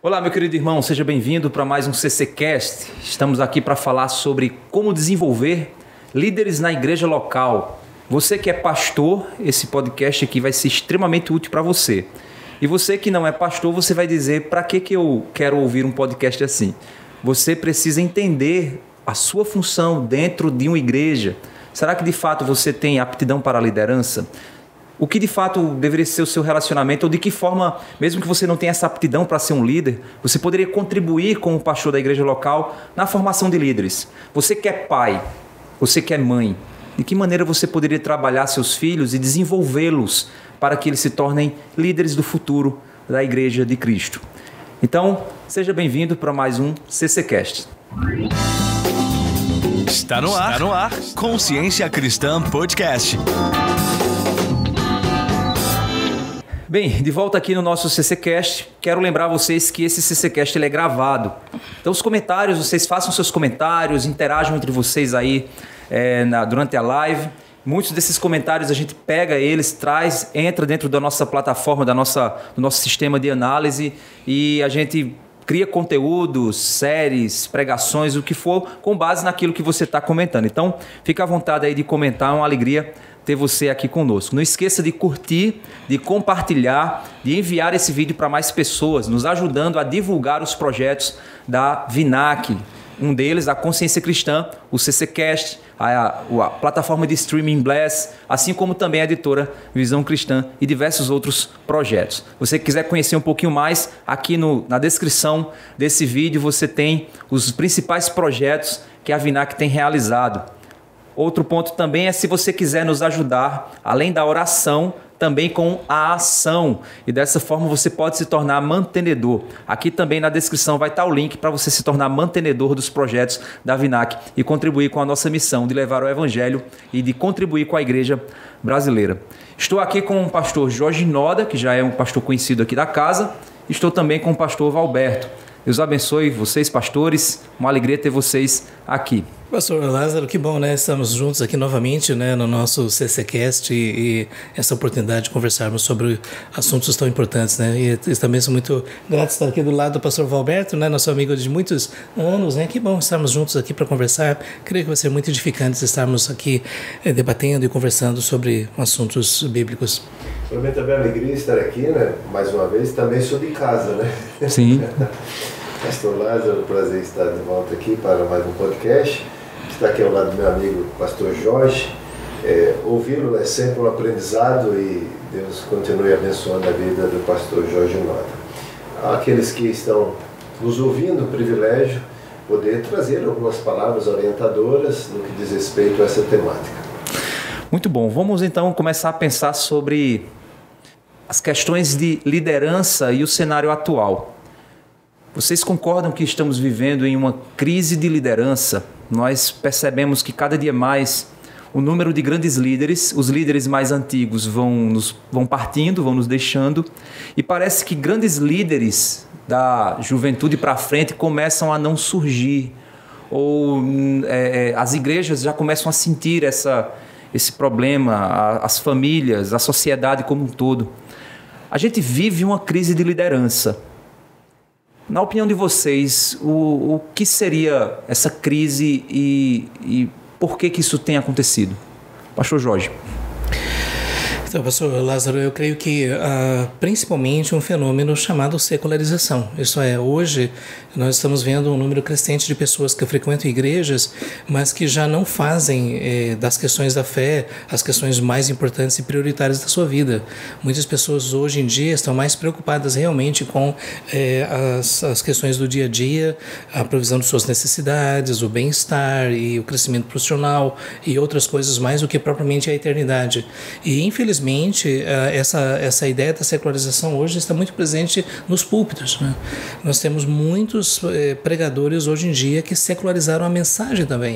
Olá, meu querido irmão, seja bem-vindo para mais um CCcast. Estamos aqui para falar sobre como desenvolver líderes na igreja local. Você que é pastor, esse podcast aqui vai ser extremamente útil para você. E você que não é pastor, você vai dizer, para que eu quero ouvir um podcast assim? Você precisa entender a sua função dentro de uma igreja. Será que de fato você tem aptidão para a liderança? O que de fato deveria ser o seu relacionamento, ou de que forma, mesmo que você não tenha essa aptidão para ser um líder, você poderia contribuir com o pastor da igreja local na formação de líderes. Você que é pai, você que é mãe, de que maneira você poderia trabalhar seus filhos e desenvolvê-los para que eles se tornem líderes do futuro da igreja de Cristo? Então, seja bem-vindo para mais um CCcast. Está no ar, Consciência Cristã Podcast. Bem, de volta aqui no nosso CCcast, quero lembrar vocês que esse CCcast ele é gravado. Então os comentários, vocês façam seus comentários, interajam entre vocês aí durante a live. Muitos desses comentários a gente pega eles, traz, entra dentro da nossa plataforma, do nosso sistema de análise e a gente cria conteúdos, séries, pregações, o que for, com base naquilo que você está comentando. Então, fica à vontade aí de comentar, é uma alegria ter você aqui conosco. Não esqueça de curtir, de compartilhar, de enviar esse vídeo para mais pessoas, nos ajudando a divulgar os projetos da Vinac. Um deles, a Consciência Cristã, o CCcast, a plataforma de streaming Bless, assim como também a editora Visão Cristã e diversos outros projetos. Se você quiser conhecer um pouquinho mais, aqui na descrição desse vídeo você tem os principais projetos que a Vinac tem realizado. Outro ponto também é se você quiser nos ajudar, além da oração, também com a ação. E dessa forma você pode se tornar mantenedor. Aqui também na descrição vai estar o link para você se tornar mantenedor dos projetos da Vinac e contribuir com a nossa missão de levar o Evangelho e de contribuir com a igreja brasileira. Estou aqui com o pastor Jorge Noda, que já é um pastor conhecido aqui da casa. Estou também com o pastor Valberto. Deus abençoe vocês, pastores. Uma alegria ter vocês aqui. Pastor Lázaro, que bom, né? Estamos juntos aqui novamente, né, no nosso CCcast e essa oportunidade de conversarmos sobre assuntos tão importantes, né? E também sou muito grato de estar aqui do lado do pastor Valberto, né, nosso amigo de muitos anos, né? Que bom estarmos juntos aqui para conversar. Creio que vai ser muito edificante estarmos aqui debatendo e conversando sobre assuntos bíblicos. Para mim também é uma alegria estar aqui, né? Mais uma vez, também sou de casa, né? Sim. Pastor Lázaro, prazer estar de volta aqui para mais um podcast. Está aqui ao lado do meu amigo pastor Jorge. Ouvi-lo é sempre um aprendizado e Deus continue abençoando a vida do pastor Jorge Noda. Aqueles que estão nos ouvindo, o privilégio poder trazer algumas palavras orientadoras no que diz respeito a essa temática. Muito bom. Vamos então começar a pensar sobre as questões de liderança e o cenário atual. Vocês concordam que estamos vivendo em uma crise de liderança? Nós percebemos que cada dia mais o número de grandes líderes, os líderes mais antigos vão partindo, vão nos deixando, e parece que grandes líderes da juventude para frente começam a não surgir, ou as igrejas já começam a sentir esse problema, as famílias, a sociedade como um todo. A gente vive uma crise de liderança. Na opinião de vocês, o que seria essa crise e por que isso tem acontecido? Pastor Jorge. Então, pastor Lázaro, eu creio que principalmente um fenômeno chamado secularização. Isso é, hoje nós estamos vendo um número crescente de pessoas que frequentam igrejas, mas que já não fazem das questões da fé as questões mais importantes e prioritárias da sua vida. Muitas pessoas hoje em dia estão mais preocupadas realmente com as questões do dia a dia, a provisão de suas necessidades, o bem-estar e o crescimento profissional e outras coisas mais do que propriamente a eternidade. E, infelizmente, essa ideia da secularização hoje está muito presente nos púlpitos, né? Nós temos muitos pregadores hoje em dia que secularizaram a mensagem também.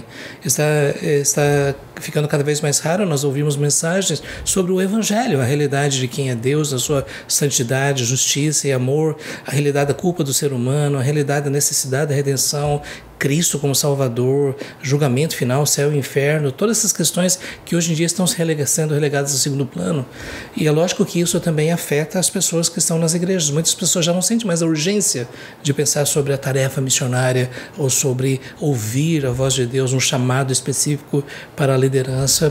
Está ficando cada vez mais raro nós ouvirmos mensagens sobre o Evangelho, a realidade de quem é Deus, a sua santidade, justiça e amor, a realidade da culpa do ser humano, a realidade da necessidade da redenção, Cristo como Salvador, julgamento final, céu e inferno, todas essas questões que hoje em dia estão sendo relegadas ao segundo plano. E é lógico que isso também afeta as pessoas que estão nas igrejas. Muitas pessoas já não sentem mais a urgência de pensar sobre a tarefa missionária ou sobre ouvir a voz de Deus, um chamado específico para a liderança.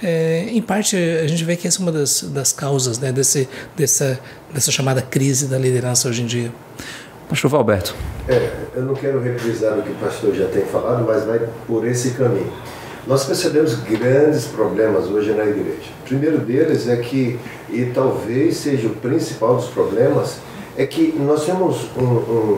Em parte, a gente vê que essa é uma das causas, né, dessa chamada crise da liderança hoje em dia. Pastor Valberto. Eu não quero reprisar o que o pastor já tem falado, mas vai por esse caminho. Nós percebemos grandes problemas hoje na igreja. O primeiro deles é que, e talvez seja o principal dos problemas, é que nós temos um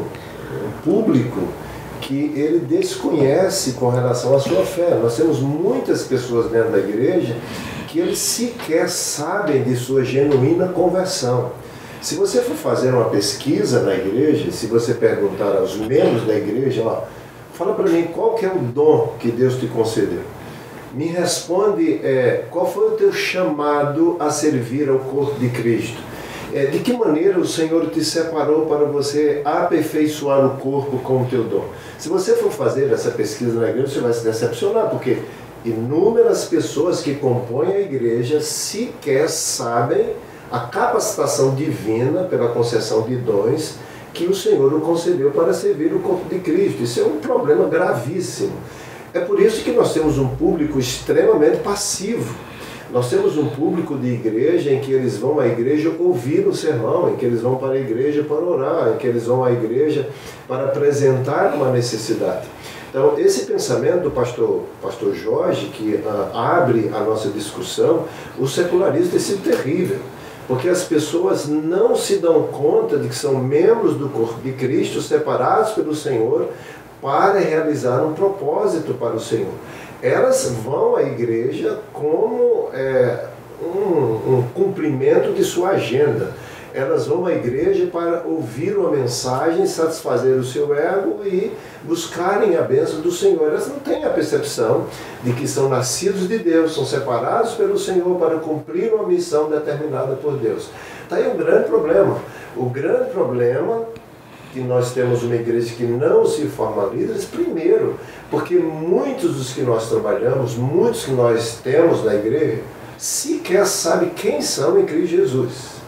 público que ele desconhece com relação à sua fé. Nós temos muitas pessoas dentro da igreja que eles sequer sabem de sua genuína conversão. Se você for fazer uma pesquisa na igreja, se você perguntar aos membros da igreja, fala para mim qual que é o dom que Deus te concedeu. Me responde qual foi o teu chamado a servir ao corpo de Cristo. De que maneira o Senhor te separou para você aperfeiçoar o corpo com o teu dom. Se você for fazer essa pesquisa na igreja, você vai se decepcionar, porque inúmeras pessoas que compõem a igreja sequer sabem a capacitação divina pela concessão de dons que o Senhor o concedeu para servir o corpo de Cristo. Isso é um problema gravíssimo. É por isso que nós temos um público extremamente passivo. Nós temos um público de igreja em que eles vão à igreja ouvir o sermão, em que eles vão para a igreja para orar, em que eles vão à igreja para apresentar uma necessidade. Então, esse pensamento do pastor Jorge, que abre a nossa discussão, o secularismo tem sido terrível. Porque as pessoas não se dão conta de que são membros do corpo de Cristo, separados pelo Senhor, para realizar um propósito para o Senhor. Elas vão à igreja como um cumprimento de sua agenda. Elas vão à igreja para ouvir uma mensagem, satisfazer o seu ego e buscarem a bênção do Senhor. Elas não têm a percepção de que são nascidos de Deus, são separados pelo Senhor para cumprir uma missão determinada por Deus. Está aí um grande problema. O grande problema que nós temos uma igreja que não se forma líderes, primeiro, porque muitos dos que nós trabalhamos, muitos que nós temos na igreja, sequer sabem quem são em Cristo Jesus.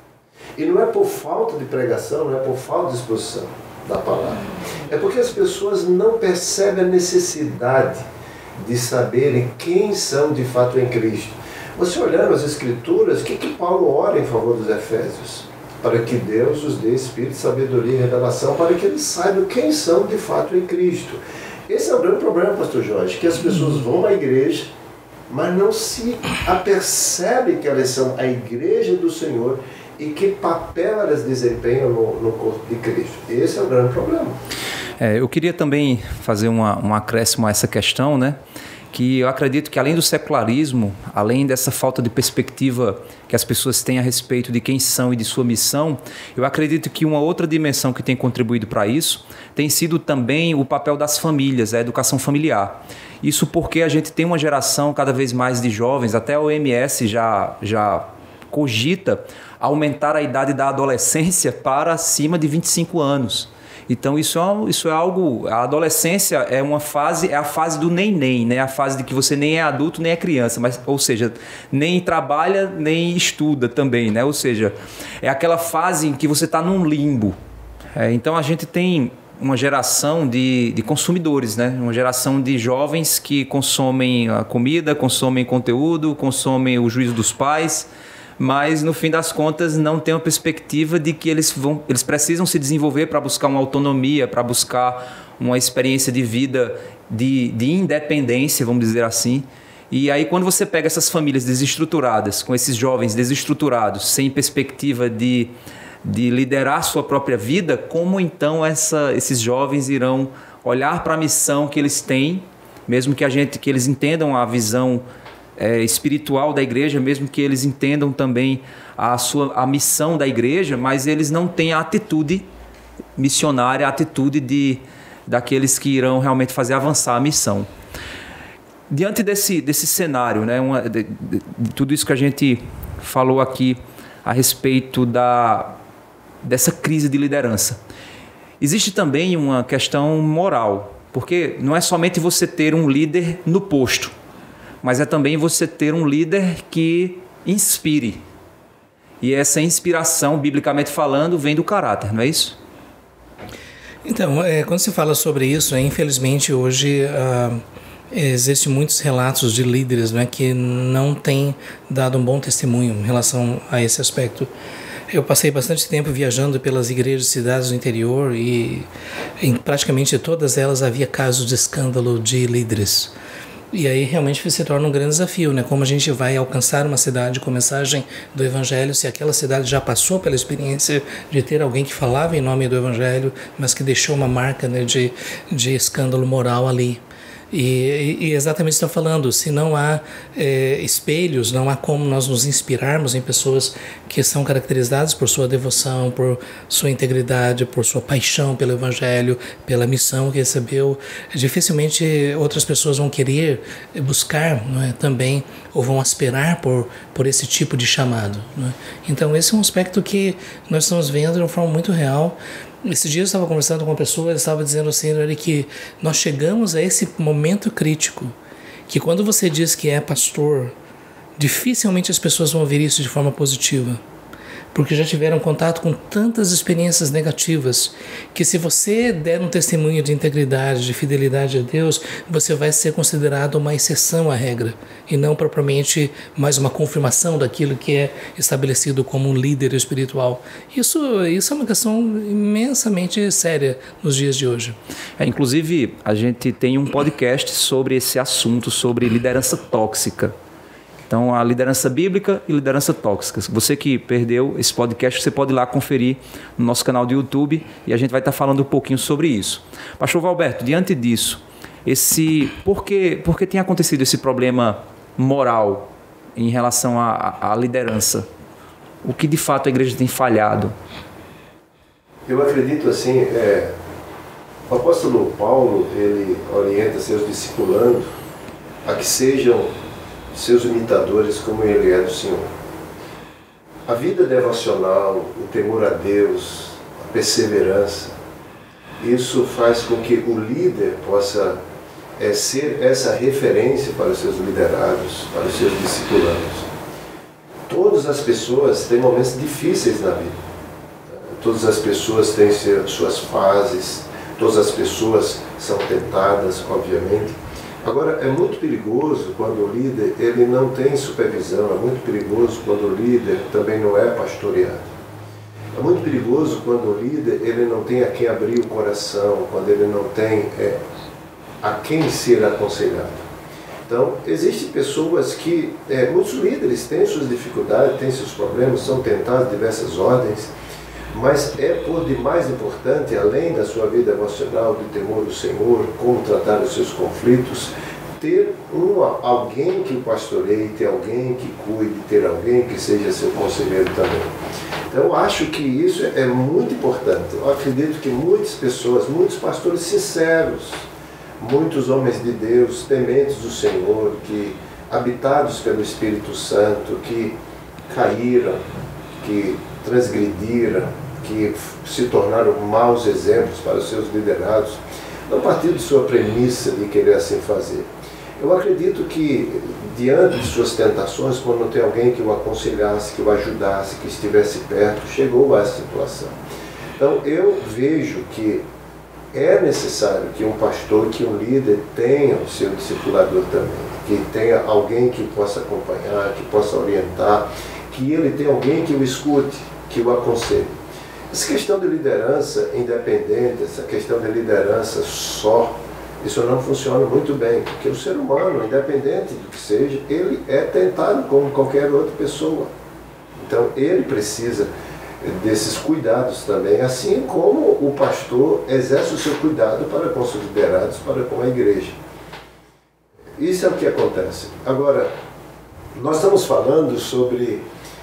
E não é por falta de pregação, não é por falta de exposição da palavra. É porque as pessoas não percebem a necessidade de saberem quem são de fato em Cristo. Você olhando as Escrituras, o que Paulo ora em favor dos Efésios? Para que Deus os dê espírito, sabedoria e revelação, para que eles saibam quem são de fato em Cristo. Esse é o grande problema, pastor Jorge, que as pessoas vão à igreja, mas não se apercebem que elas são a igreja do Senhor e que papel elas desempenham no corpo de Cristo. Esse é o grande problema. Eu queria também fazer um acréscimo a essa questão, né? Que eu acredito que além do secularismo, além dessa falta de perspectiva que as pessoas têm a respeito de quem são e de sua missão, eu acredito que uma outra dimensão que tem contribuído para isso tem sido também o papel das famílias, a educação familiar. Isso porque a gente tem uma geração cada vez mais de jovens, até a OMS já cogita aumentar a idade da adolescência para acima de 25 anos. Então isso é algo, a adolescência é a fase do neném, né? A fase de que você nem é adulto nem é criança, ou seja, nem trabalha nem estuda também, né? Ou seja, é aquela fase em que você está num limbo. Então a gente tem uma geração de consumidores, né? Uma geração de jovens que consomem a comida, consomem conteúdo, consomem o juízo dos pais, mas no fim das contas não tem uma perspectiva de que eles precisam se desenvolver para buscar uma autonomia, para buscar uma experiência de vida de independência, vamos dizer assim. E aí quando você pega essas famílias desestruturadas, com esses jovens desestruturados, sem perspectiva de liderar sua própria vida, como então esses jovens irão olhar para a missão que eles têm, mesmo que eles entendam a visão espiritual da igreja, mesmo que eles entendam também a missão da igreja, mas eles não têm a atitude missionária, a atitude daqueles que irão realmente fazer avançar a missão. Diante desse cenário, né, de tudo isso que a gente falou aqui a respeito dessa crise de liderança, existe também uma questão moral, Porque não é somente você ter um líder no posto, mas é também você ter um líder que inspire. E essa inspiração, biblicamente falando, vem do caráter, não é isso? Então, quando se fala sobre isso, infelizmente hoje existem muitos relatos de líderes, né, que não têm dado um bom testemunho em relação a esse aspecto. Eu passei bastante tempo viajando pelas igrejas de cidades do interior e em praticamente todas elas havia casos de escândalo de líderes. E aí realmente se torna um grande desafio, né? Como a gente vai alcançar uma cidade com mensagem do Evangelho se aquela cidade já passou pela experiência de ter alguém que falava em nome do Evangelho, mas que deixou uma marca, né, de escândalo moral ali. E exatamente está falando, se não há espelhos, não há como nós nos inspirarmos em pessoas que são caracterizadas por sua devoção, por sua integridade, por sua paixão pelo Evangelho, pela missão que recebeu, dificilmente outras pessoas vão querer buscar, não é, também, ou vão aspirar por esse tipo de chamado. Não é? Então esse é um aspecto que nós estamos vendo de uma forma muito real. Esse dia eu estava conversando com uma pessoa, ele estava dizendo assim, que nós chegamos a esse momento crítico, que quando você diz que é pastor, dificilmente as pessoas vão ouvir isso de forma positiva, porque já tiveram contato com tantas experiências negativas, que se você der um testemunho de integridade, de fidelidade a Deus, você vai ser considerado uma exceção à regra, e não propriamente mais uma confirmação daquilo que é estabelecido como um líder espiritual. Isso é uma questão imensamente séria nos dias de hoje. Inclusive, a gente tem um podcast sobre esse assunto, sobre liderança tóxica. Então, a liderança bíblica e liderança tóxica. Você que perdeu esse podcast, você pode ir lá conferir no nosso canal do YouTube e a gente vai estar falando um pouquinho sobre isso. Pastor Valberto, diante disso, por que tem acontecido esse problema moral em relação à liderança? O que de fato a igreja tem falhado? Eu acredito assim, o apóstolo Paulo, ele orienta seus discipulandos a que sejam seus imitadores como ele é do Senhor. A vida devocional, o temor a Deus, a perseverança, isso faz com que o líder possa ser essa referência para os seus liderados, para os seus discipulandos. Todas as pessoas têm momentos difíceis na vida. Todas as pessoas têm suas fases, todas as pessoas são tentadas, obviamente. Agora, é muito perigoso quando o líder ele não tem supervisão, é muito perigoso quando o líder também não é pastoreado. É muito perigoso quando o líder ele não tem a quem abrir o coração, quando ele não tem a quem ser aconselhado. Então, existem pessoas que, muitos líderes têm suas dificuldades, têm seus problemas, são tentados de diversas ordens, mas é por demais importante, além da sua vida emocional, do temor do Senhor, como tratar os seus conflitos, ter alguém que o pastoreie, ter alguém que cuide, ter alguém que seja seu conselheiro também. Então, eu acho que isso é muito importante. Eu acredito que muitas pessoas, muitos pastores sinceros, muitos homens de Deus, tementes do Senhor, que habitados pelo Espírito Santo, que caíram, que transgrediram, que se tornaram maus exemplos para os seus liderados, não partir de sua premissa de querer assim fazer. Eu acredito que, diante de suas tentações, quando não tem alguém que o aconselhasse, que o ajudasse, que estivesse perto, chegou a essa situação. Então, eu vejo que é necessário que um pastor, que um líder tenha o seu discipulador também, que tenha alguém que possa acompanhar, que possa orientar, que ele tenha alguém que o escute, que o aconselhe. Essa questão de liderança independente, essa questão de liderança só, isso não funciona muito bem, porque o ser humano, independente do que seja, ele é tentado como qualquer outra pessoa. Então, ele precisa desses cuidados também, assim como o pastor exerce o seu cuidado para com os liderados, para com a igreja. Isso é o que acontece. Agora, nós estamos falando sobre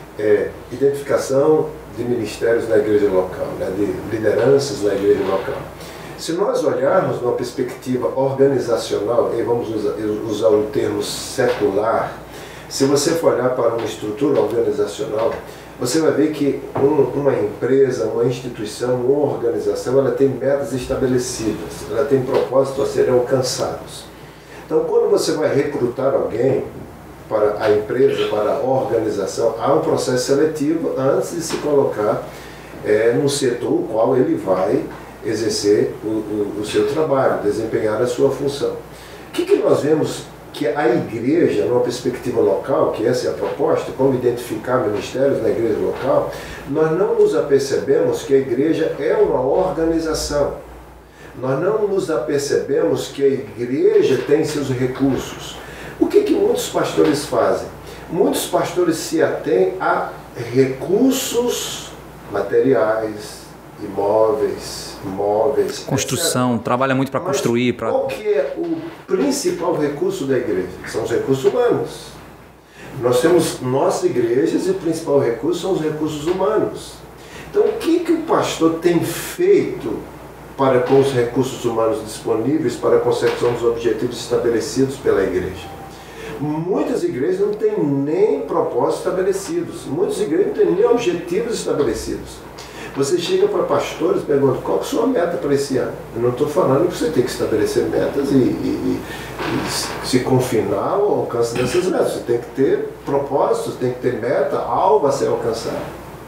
identificação de ministérios na igreja local, né, de lideranças na igreja local. Se nós olharmos numa perspectiva organizacional, e vamos usar o termo secular, se você for olhar para uma estrutura organizacional, você vai ver que uma empresa, uma instituição, uma organização, ela tem metas estabelecidas, ela tem propósitos a serem alcançados. Então, quando você vai recrutar alguém para a empresa, para a organização, há um processo seletivo antes de se colocar no setor o qual ele vai exercer o seu trabalho, desempenhar a sua função. O que nós vemos que a igreja, numa perspectiva local, que essa é a proposta, como identificar ministérios na igreja local, nós não nos apercebemos que a igreja é uma organização. Nós não nos apercebemos que a igreja tem seus recursos. O que muitos pastores fazem? Muitos pastores se atêm a recursos materiais, imóveis, móveis, construção, etc. Trabalha muito para construir. Qual que é o principal recurso da igreja? São os recursos humanos. Nós temos nossas igrejas e o principal recurso são os recursos humanos. Então, o que o pastor tem feito para com os recursos humanos disponíveis para a consecução dos objetivos estabelecidos pela igreja? Muitas igrejas não têm nem propósitos estabelecidos. Muitas igrejas não têm nem objetivos estabelecidos. Você chega para pastores e pergunta, qual é a sua meta para esse ano? Eu não estou falando que você tem que estabelecer metas e se confinar ao alcance dessas metas. Você tem que ter propósitos, tem que ter meta, alvo a ser alcançado.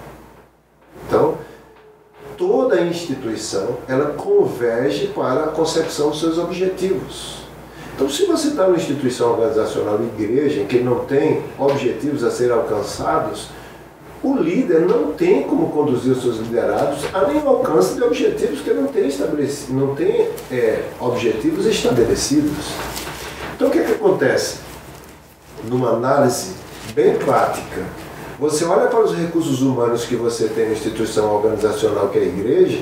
Então, toda instituição, ela converge para a consecução dos seus objetivos. Então, se você está numa instituição organizacional, igreja, em que não tem objetivos a serem alcançados, o líder não tem como conduzir os seus liderados a nenhum alcance de objetivos que não tem estabelecido, não tem objetivos estabelecidos. Então, o que acontece? Numa análise bem prática, você olha para os recursos humanos que você tem na instituição organizacional, que é a igreja,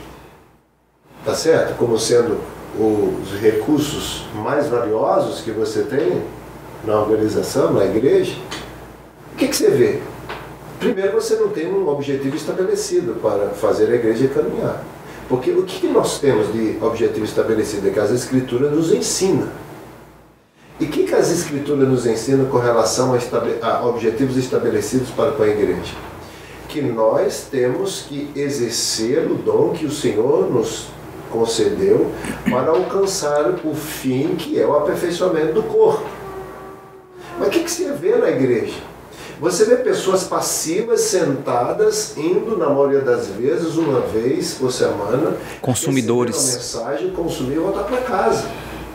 tá certo? Como sendo os recursos mais valiosos que você tem na organização, na igreja. O que você vê? Primeiro, você não tem um objetivo estabelecido para fazer a igreja caminhar. Porque o que nós temos de objetivo estabelecido? É que as Escrituras nos ensinam. E o que as Escrituras nos ensinam com relação a objetivos estabelecidos para com a igreja? Que nós temos que exercer o dom que o Senhor nos concedeu para alcançar o fim, que é o aperfeiçoamento do corpo. Mas o que você vê na igreja? Você vê pessoas passivas, sentadas, indo, na maioria das vezes, uma vez por semana, consumidores, receber uma mensagem, consumir e voltar para casa.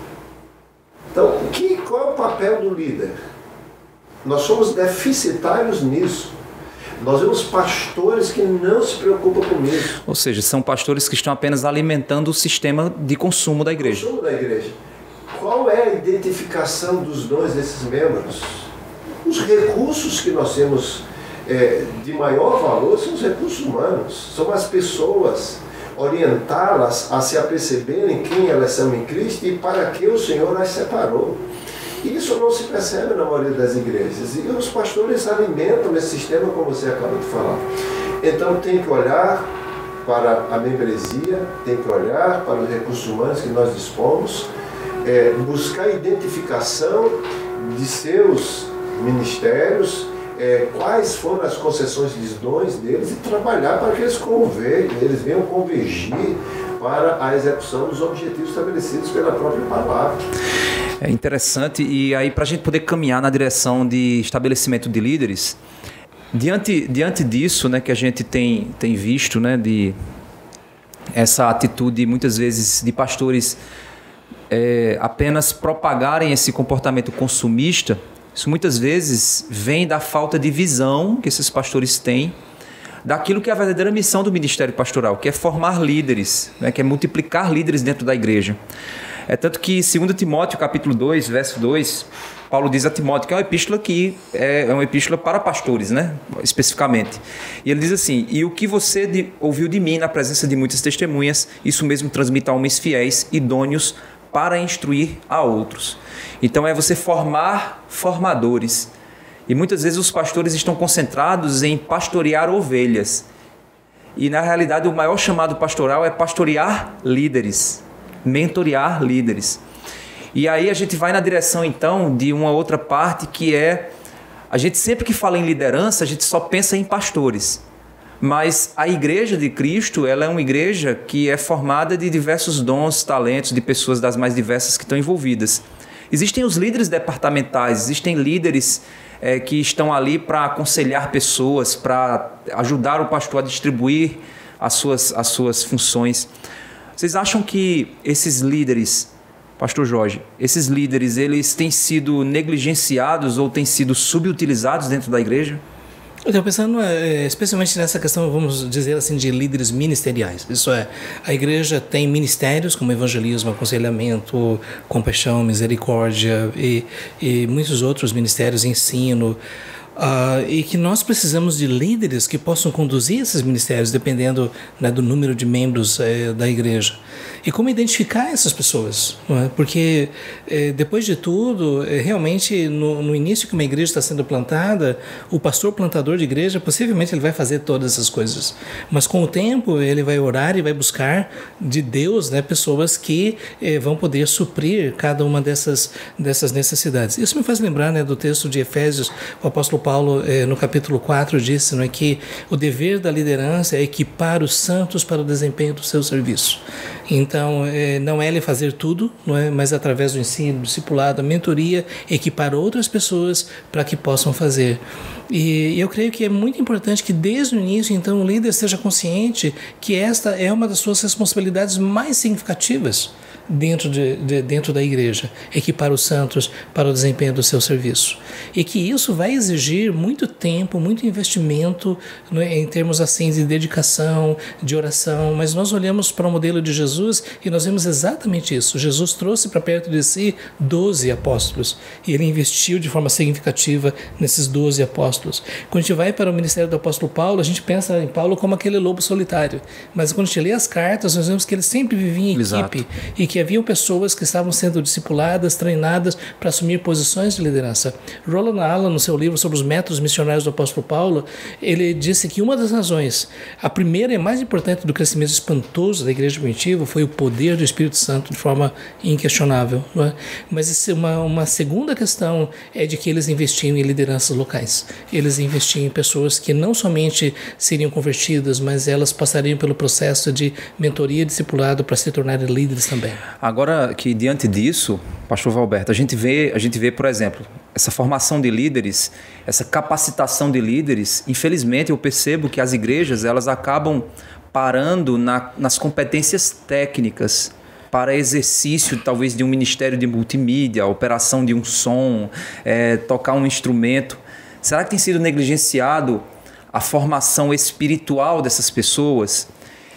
Então, qual é o papel do líder? Nós somos deficitários nisso. Nós vemos pastores que não se preocupam com isso. Ou seja, são pastores que estão apenas alimentando o sistema de consumo da igreja. Consumo da igreja. Qual é a identificação dos dons desses membros? Os recursos que nós temos de maior valor são os recursos humanos, são as pessoas, orientá-las a se aperceberem quem elas são em Cristo e para que o Senhor as separou. E isso não se percebe na maioria das igrejas. E os pastores alimentam esse sistema, como você acabou de falar. Então tem que olhar para a membresia, tem que olhar para os recursos humanos que nós dispomos, buscar a identificação de seus ministérios, quais foram as concessões de dons deles e trabalhar para que eles venham convergir para a execução dos objetivos estabelecidos pela própria palavra. É interessante, e aí para a gente poder caminhar na direção de estabelecimento de líderes, diante disso, né, que a gente tem visto, né, de essa atitude muitas vezes de pastores apenas propagarem esse comportamento consumista, isso muitas vezes vem da falta de visão que esses pastores têm daquilo que é a verdadeira missão do ministério pastoral, que é formar líderes, né, que é multiplicar líderes dentro da igreja. É tanto que, 2 Timóteo, capítulo 2, verso 2, Paulo diz a Timóteo que é uma epístola que é uma epístola para pastores, né, especificamente. E ele diz assim: e o que você ouviu de mim na presença de muitas testemunhas, isso mesmo transmita a homens fiéis, idôneos para instruir a outros. Então é você formar formadores. E muitas vezes os pastores estão concentrados em pastorear ovelhas. E na realidade o maior chamado pastoral é pastorear líderes, mentorear líderes. E aí a gente vai na direção então de uma outra parte que é A gente sempre que fala em liderança, a gente só pensa em pastores. Mas a Igreja de Cristo, ela é uma igreja que é formada de diversos dons, talentos, de pessoas das mais diversas que estão envolvidas. Existem os líderes departamentais, existem líderes que estão ali para aconselhar pessoas, para ajudar o pastor a distribuir as suas funções. Vocês acham que esses líderes, Pastor Jorge, esses líderes, eles têm sido negligenciados ou têm sido subutilizados dentro da igreja? Eu estou pensando especialmente nessa questão, vamos dizer assim, de líderes ministeriais. Isso é, a igreja tem ministérios como evangelismo, aconselhamento, compaixão, misericórdia e muitos outros ministérios, ensino. E que nós precisamos de líderes que possam conduzir esses ministérios, dependendo, né, do número de membros da igreja. E como identificar essas pessoas, não é? Porque, depois de tudo, realmente, no início que uma igreja está sendo plantada, o pastor plantador de igreja, possivelmente ele vai fazer todas essas coisas. Mas com o tempo, ele vai orar e vai buscar de Deus, né, pessoas que vão poder suprir cada uma dessas necessidades. Isso me faz lembrar, né, do texto de Efésios. O apóstolo Paulo, no capítulo 4, disse, não é, que o dever da liderança é equipar os santos para o desempenho do seu serviço. Então, não é ele fazer tudo, não é, mas através do ensino, do discipulado, a mentoria, equipar outras pessoas para que possam fazer. E eu creio que é muito importante que desde o início, então, o líder seja consciente que esta é uma das suas responsabilidades mais significativas dentro da igreja, equipar os santos para o desempenho do seu serviço. E que isso vai exigir muito tempo, muito investimento, né, em termos assim de dedicação, de oração, mas nós olhamos para o modelo de Jesus e nós vemos exatamente isso. Jesus trouxe para perto de si 12 apóstolos e ele investiu de forma significativa nesses 12 apóstolos. Quando a gente vai para o ministério do apóstolo Paulo, a gente pensa em Paulo como aquele lobo solitário, mas quando a gente lê as cartas, nós vemos que ele sempre vivia em equipe e que haviam pessoas que estavam sendo discipuladas, treinadas para assumir posições de liderança. Roland Allen, no seu livro sobre os métodos missionários do apóstolo Paulo, ele disse que uma das razões, a primeira e mais importante do crescimento espantoso da igreja primitiva foi o poder do Espírito Santo de forma inquestionável. Não é? Mas uma segunda questão é de que eles investiam em lideranças locais. Eles investiam em pessoas que não somente seriam convertidas, mas elas passariam pelo processo de mentoria e discipulado para se tornarem líderes também. Agora que diante disso, pastor Valberto, a gente vê, por exemplo, essa formação de líderes, essa capacitação de líderes, infelizmente eu percebo que as igrejas elas acabam parando nas competências técnicas para exercício talvez de um ministério de multimídia, operação de um som, tocar um instrumento. Será que tem sido negligenciado a formação espiritual dessas pessoas?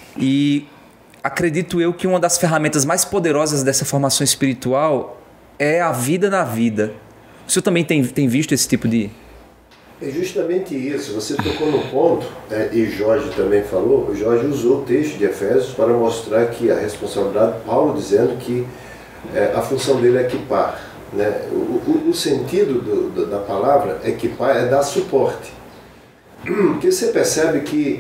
E acredito eu que uma das ferramentas mais poderosas dessa formação espiritual é a vida na vida. O senhor também tem visto esse tipo de... É justamente isso, você tocou no ponto, e Jorge também falou, Jorge usou o texto de Efésios para mostrar que a responsabilidade, Paulo dizendo que a função dele é equipar. Né? O sentido da palavra equipar é dar suporte. Porque você percebe que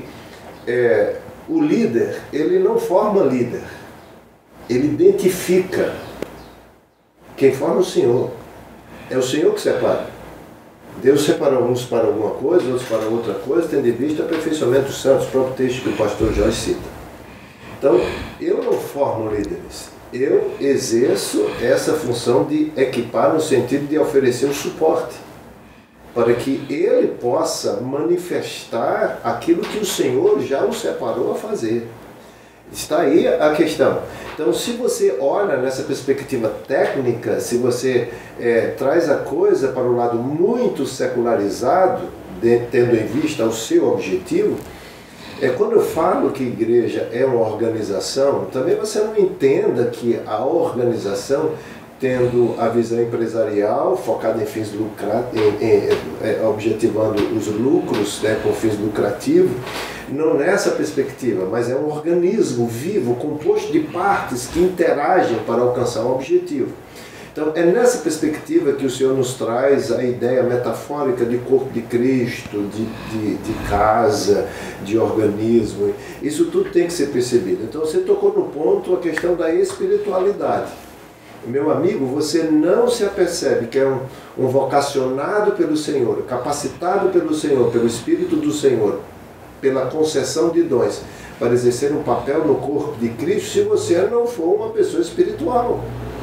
o líder, ele não forma líder, ele identifica. Quem forma é o Senhor. É o Senhor que separa. Deus separa uns para alguma coisa, outros para outra coisa, tendo em vista o aperfeiçoamento dos santos, o próprio texto que o pastor Jorge cita. Então, eu não formo líderes, eu exerço essa função de equipar no sentido de oferecer o suporte, para que ele possa manifestar aquilo que o Senhor já o separou a fazer. Está aí a questão. Então, se você olha nessa perspectiva técnica, se você traz a coisa para um lado muito secularizado, tendo em vista o seu objetivo, quando eu falo que igreja é uma organização, também você não entenda que a organização, tendo a visão empresarial focada em fins lucrativos, objetivando os lucros, né, com fins lucrativos, não nessa perspectiva, mas é um organismo vivo, composto de partes que interagem para alcançar um objetivo. Então é nessa perspectiva que o Senhor nos traz a ideia metafórica de corpo de Cristo, de casa, de organismo. Isso tudo tem que ser percebido. Então você tocou no ponto a questão da espiritualidade. Meu amigo, você não se apercebe que é um vocacionado pelo Senhor, capacitado pelo Senhor, pelo Espírito do Senhor, pela concessão de dons, para exercer um papel no corpo de Cristo, se você não for uma pessoa espiritual.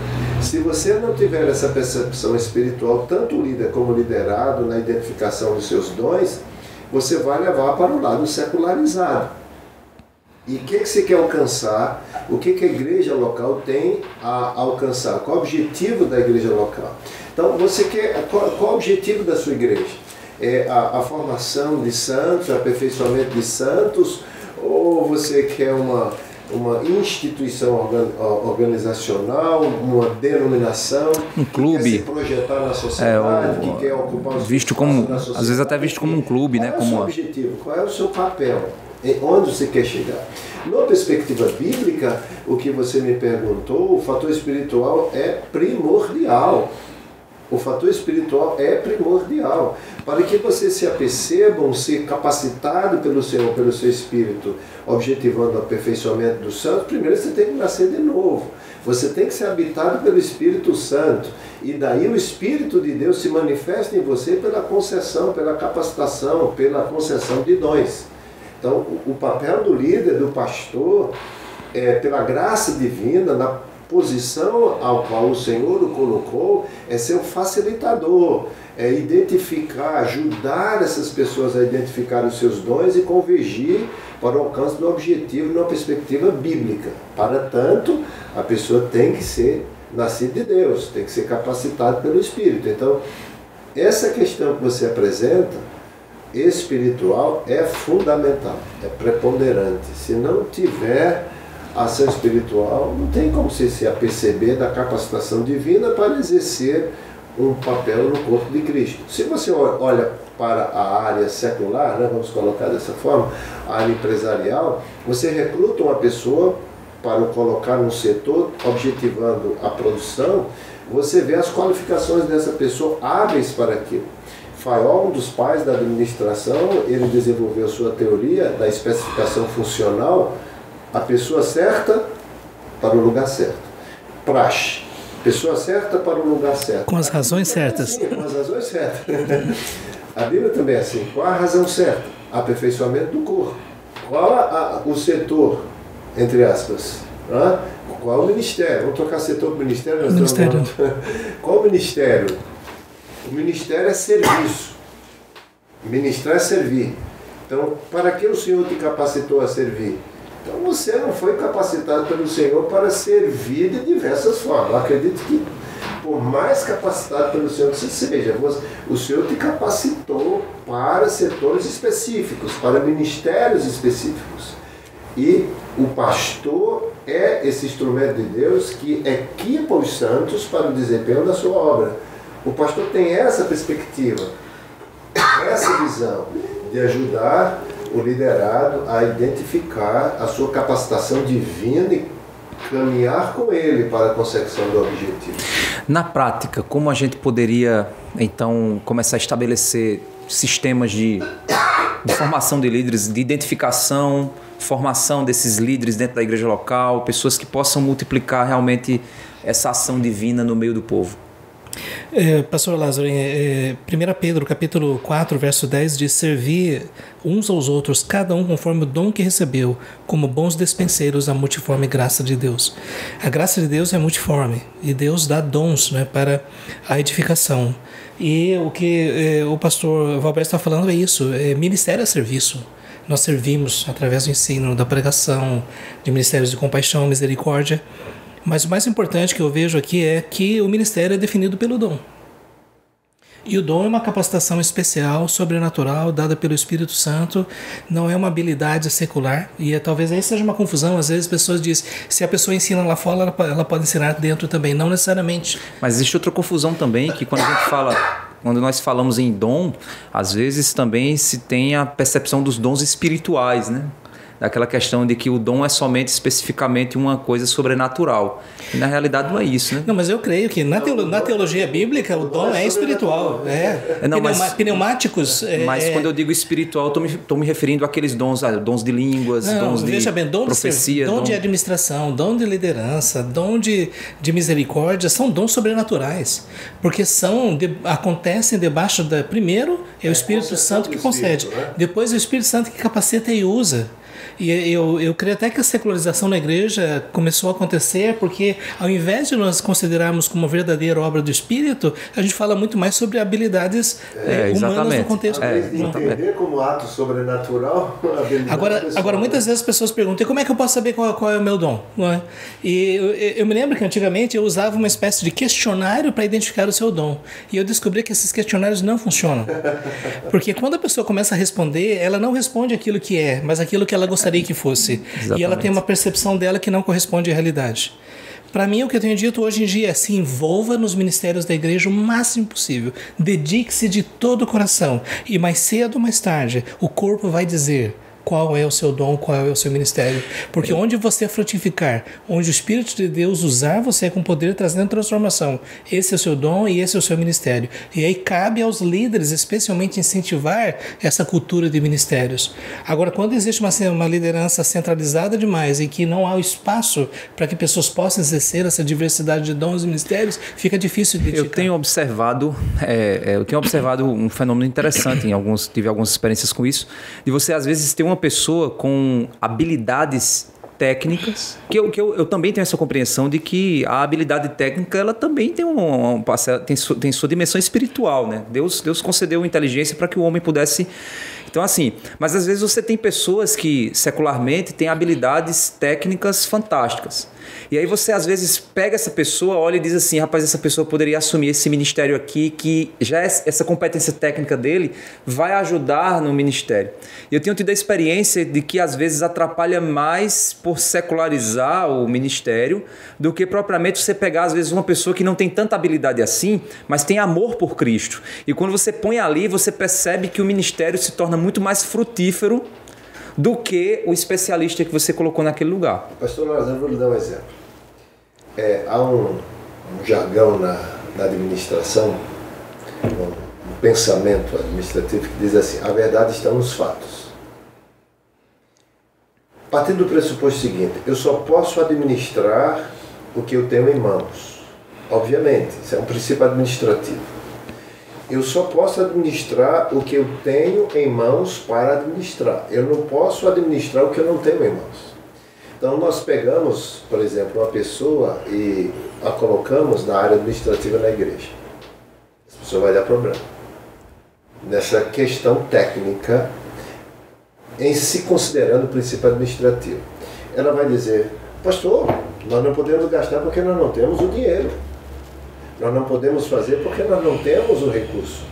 Se você não tiver essa percepção espiritual, tanto líder como liderado, na identificação dos seus dons, você vai levar para o lado secularizado. E o que você quer alcançar? O que a igreja local tem a alcançar? Qual o objetivo da igreja local? Então, você quer, qual o objetivo da sua igreja? É a formação de santos, o aperfeiçoamento de santos? Ou você quer uma instituição organizacional, uma denominação, um clube, que quer se projetar na sociedade, que quer ocupar os visto como, na sociedade, às vezes até visto como um clube, né? Qual é o seu objetivo? Qual é o seu papel? Onde você quer chegar? Numa perspectiva bíblica, o que você me perguntou, o fator espiritual é primordial. O fator espiritual é primordial. Para que você se apercebam, ser capacitado pelo Senhor, pelo seu Espírito, objetivando o aperfeiçoamento do santo, primeiro você tem que nascer de novo. Você tem que ser habitado pelo Espírito Santo. E daí o Espírito de Deus se manifesta em você pela concessão, pela capacitação, pela concessão de dons. Então, o papel do líder, do pastor, pela graça divina, na posição ao qual o Senhor o colocou, é ser um facilitador, é identificar, ajudar essas pessoas a identificar os seus dons e convergir para o alcance do objetivo numa perspectiva bíblica. Para tanto, a pessoa tem que ser nascida de Deus, tem que ser capacitada pelo Espírito. Então, essa questão que você apresenta, espiritual, é fundamental, é preponderante. Se não tiver ação espiritual, não tem como você se aperceber da capacitação divina para exercer um papel no corpo de Cristo. Se você olha para a área secular, né, vamos colocar dessa forma, a área empresarial, você recruta uma pessoa para o colocar no setor, objetivando a produção, você vê as qualificações dessa pessoa hábeis para aquilo. Fayol, um dos pais da administração, ele desenvolveu sua teoria da especificação funcional, a pessoa certa para o lugar certo. Praxe, pessoa certa para o lugar certo. Com as razões certas. Sim, com as razões certas. A Bíblia também é assim. Qual a razão certa? Aperfeiçoamento do corpo. Qual o setor, entre aspas? Qual o ministério? Vamos trocar setor por ministério? Ministério. Qual o ministério? O ministério é serviço. Ministrar é servir. Então, para que o Senhor te capacitou a servir? Então, você não foi capacitado pelo Senhor para servir de diversas formas. Eu acredito que, por mais capacitado pelo Senhor que você seja, o Senhor te capacitou para setores específicos, para ministérios específicos. E o pastor é esse instrumento de Deus que equipa os santos para o desempenho da sua obra. O pastor tem essa perspectiva, essa visão de ajudar o liderado a identificar a sua capacitação divina e caminhar com ele para a consecução do objetivo. Na prática, como a gente poderia, então, começar a estabelecer sistemas de formação de líderes, de identificação, formação desses líderes dentro da igreja local, pessoas que possam multiplicar realmente essa ação divina no meio do povo? Pastor Lázaro, 1 Pedro capítulo 4, verso 10 diz: servir uns aos outros, cada um conforme o dom que recebeu, como bons despenseiros da multiforme graça de Deus. A graça de Deus é multiforme e Deus dá dons, né, para a edificação. E o que o pastor Valberto está falando é isso, ministério é serviço. Nós servimos através do ensino, da pregação, de ministérios de compaixão, misericórdia. Mas o mais importante que eu vejo aqui é que o ministério é definido pelo dom. E o dom é uma capacitação especial, sobrenatural, dada pelo Espírito Santo, não é uma habilidade secular. E talvez aí seja uma confusão, às vezes as pessoas dizem, se a pessoa ensina lá fora, ela pode ensinar dentro também, não necessariamente. Mas existe outra confusão também, que quando nós falamos em dom, às vezes também se tem a percepção dos dons espirituais, né? daquela questão de que o dom é somente especificamente uma coisa sobrenatural. E na realidade não é isso, né? Não, mas eu creio que na teologia bíblica o dom é espiritual. Pneumáticos. Mas quando eu digo espiritual, estou me referindo àqueles dons, dons de línguas, dons de profecia. Dom de administração, dom de liderança, dom de misericórdia, são dons sobrenaturais. Porque acontecem debaixo da... Primeiro é o Espírito Santo que concede. Né? Depois é o Espírito Santo que capacita e usa. E eu creio até que a secularização na igreja começou a acontecer porque, ao invés de nós considerarmos como verdadeira obra do Espírito, a gente fala muito mais sobre habilidades humanas no contexto. Entender como ato sobrenatural. Agora, muitas vezes as pessoas perguntam: como é que eu posso saber qual é o meu dom? Não é? E eu me lembro que antigamente eu usava uma espécie de questionário para identificar o seu dom. E eu descobri que esses questionários não funcionam. Porque quando a pessoa começa a responder, ela não responde aquilo que é, mas aquilo que ela gostaria que fosse. Exatamente. E ela tem uma percepção dela que não corresponde à realidade. Para mim, o que eu tenho dito hoje em dia é: se envolva nos ministérios da igreja o máximo possível. Dedique-se de todo o coração. E mais cedo ou mais tarde, o corpo vai dizer qual é o seu dom, qual é o seu ministério. Porque onde você frutificar, onde o Espírito de Deus usar você com poder, trazendo transformação, esse é o seu dom e esse é o seu ministério. E aí cabe aos líderes, especialmente, incentivar essa cultura de ministérios. Agora, quando existe uma liderança centralizada demais e que não há o espaço para que pessoas possam exercer essa diversidade de dons e ministérios, fica difícil de identificar. Eu tenho observado um fenômeno interessante, tive algumas experiências com isso, de você às vezes ter uma pessoa com habilidades técnicas, que eu também tenho essa compreensão de que a habilidade técnica ela também tem sua dimensão espiritual, né? Deus concedeu inteligência para que o homem pudesse... Então, assim, mas às vezes você tem pessoas que secularmente têm habilidades técnicas fantásticas. E aí você às vezes pega essa pessoa, olha e diz assim: rapaz, essa pessoa poderia assumir esse ministério aqui, que já essa competência técnica dele vai ajudar no ministério. E eu tenho tido a experiência de que às vezes atrapalha mais por secularizar o ministério do que propriamente você pegar às vezes uma pessoa que não tem tanta habilidade assim, mas tem amor por Cristo. E quando você põe ali, você percebe que o ministério se torna muito mais frutífero do que o especialista que você colocou naquele lugar. Pastor Lázaro, eu vou lhe dar um exemplo. Há um jargão na administração, um pensamento administrativo que diz assim: a verdade está nos fatos. Partindo do pressuposto seguinte: eu só posso administrar o que eu tenho em mãos. Obviamente, isso é um princípio administrativo. Eu só posso administrar o que eu tenho em mãos para administrar. Eu não posso administrar o que eu não tenho em mãos. Então nós pegamos, por exemplo, uma pessoa e a colocamos na área administrativa na igreja. Essa pessoa vai dar problema. Nessa questão técnica, em se considerando o princípio administrativo. Ela vai dizer: pastor, nós não podemos gastar porque nós não temos o dinheiro. Nós não podemos fazer porque nós não temos o recurso.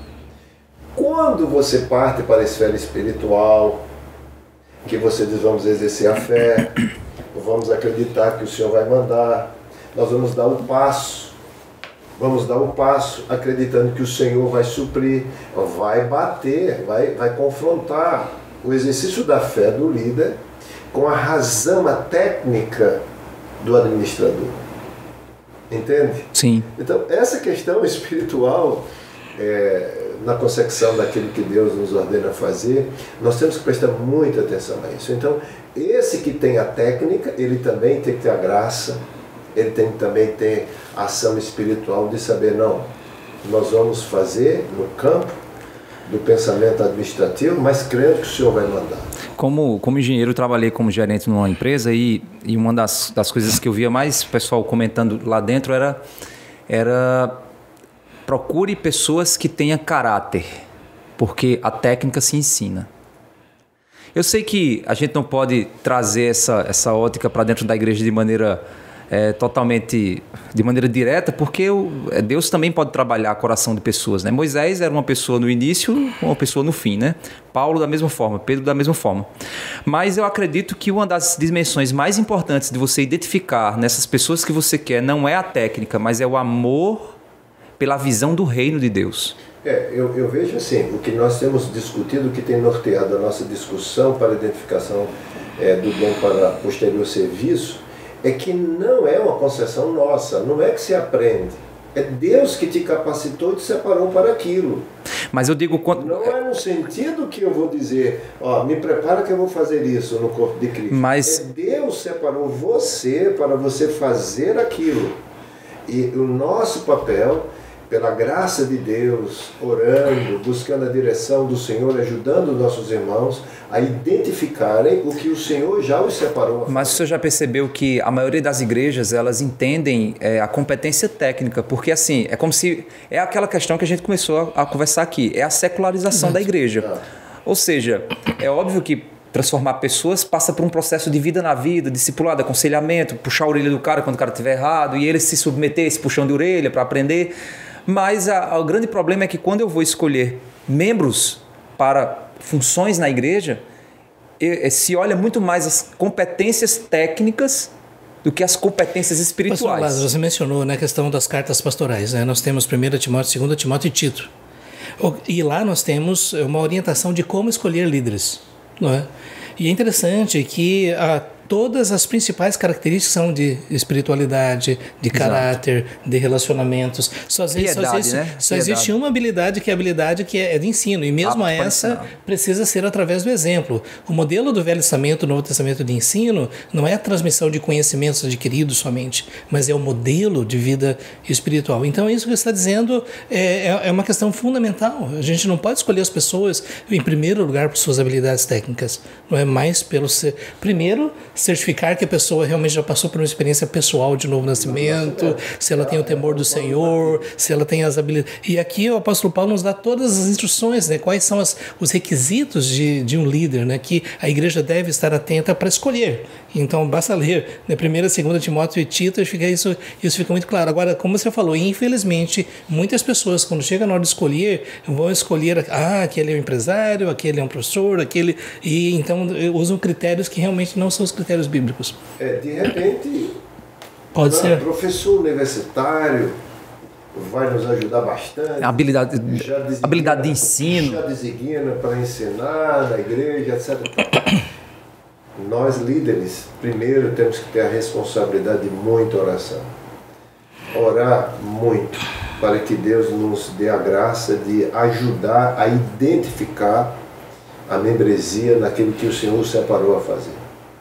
Quando você parte para a esfera espiritual, que você diz: vamos exercer a fé, vamos acreditar que o Senhor vai mandar, nós vamos dar o passo, acreditando que o Senhor vai suprir, vai bater, vai confrontar o exercício da fé do líder com a razão, a técnica do administrador. Entende? Sim. Então, essa questão espiritual, na concepção daquilo que Deus nos ordena fazer, nós temos que prestar muita atenção a isso. Então, esse que tem a técnica, ele também tem que ter a graça, ele tem que também ter a ação espiritual de saber: não, nós vamos fazer no campo do pensamento administrativo, mas crendo que o Senhor vai mandar. Como engenheiro, trabalhei como gerente numa empresa e uma das coisas que eu via mais pessoal comentando lá dentro era procure pessoas que tenham caráter, porque a técnica se ensina. Eu sei que a gente não pode trazer essa ótica para dentro da igreja de maneira totalmente de maneira direta, porque Deus também pode trabalhar o coração de pessoas, né? Moisés era uma pessoa no início, uma pessoa no fim, né? Paulo da mesma forma, Pedro da mesma forma. Mas eu acredito que uma das dimensões mais importantes de você identificar nessas pessoas que você quer não é a técnica, mas é o amor pela visão do reino de Deus. Eu vejo assim, o que nós temos discutido, o que tem norteado a nossa discussão para a identificação do dom para posterior serviço, é que não é uma concessão nossa, não é que se aprende. É Deus que te capacitou e te separou para aquilo. Mas eu digo... Não é no sentido que eu vou dizer, me prepara que eu vou fazer isso no corpo de Cristo. Mas... Deus separou você para você fazer aquilo. E o nosso papel, pela graça de Deus, orando, buscando a direção do Senhor, ajudando nossos irmãos a identificarem o que o Senhor já os separou. Mas o senhor já percebeu que a maioria das igrejas, elas entendem a competência técnica, porque assim, é como se... É aquela questão que a gente começou a conversar aqui, é a secularização da igreja. Ou seja, é óbvio que transformar pessoas passa por um processo de vida na vida, discipulado, aconselhamento, puxar a orelha do cara quando o cara estiver errado, e ele se submeter a esse puxão de orelha para aprender. Mas o grande problema é que quando eu vou escolher membros para funções na igreja, se olha muito mais as competências técnicas do que as competências espirituais. Pastor Lázaro, você mencionou a questão das cartas pastorais, né? Nós temos 1 Timóteo, 2 Timóteo e Tito. E lá nós temos uma orientação de como escolher líderes, não é? E é interessante que todas as principais características são de espiritualidade, de caráter, de relacionamentos. Só existe uma habilidade que é a habilidade que é de ensino, e mesmo essa precisa ser através do exemplo. O modelo do Velho Testamento, Novo Testamento de ensino, não é a transmissão de conhecimentos adquiridos somente, mas é o modelo de vida espiritual. Então isso que você está dizendo é uma questão fundamental. A gente não pode escolher as pessoas, em primeiro lugar, por suas habilidades técnicas, não é mais pelo primeiro certificar que a pessoa realmente já passou por uma experiência pessoal de novo nascimento, se ela tem o temor do Senhor, se ela tem as habilidades. E aqui o apóstolo Paulo nos dá todas as instruções, né? Quais são os requisitos de um líder, né? Que a igreja deve estar atenta para escolher. Então basta ler, né? 1, 2 Timóteo e Tito, isso fica muito claro. Agora, como você falou, infelizmente, muitas pessoas, quando chega na hora de escolher, vão escolher, aquele é um empresário, aquele é um professor, e então usam critérios que realmente não são os critérios bíblicos. De repente, pode ser. Professor universitário vai nos ajudar bastante. Habilidade de ensino. Já designa para ensinar na igreja, etc. Nós, líderes, primeiro temos que ter a responsabilidade de muita oração. Orar muito para que Deus nos dê a graça de ajudar a identificar a membresia naquilo que o Senhor separou a fazer.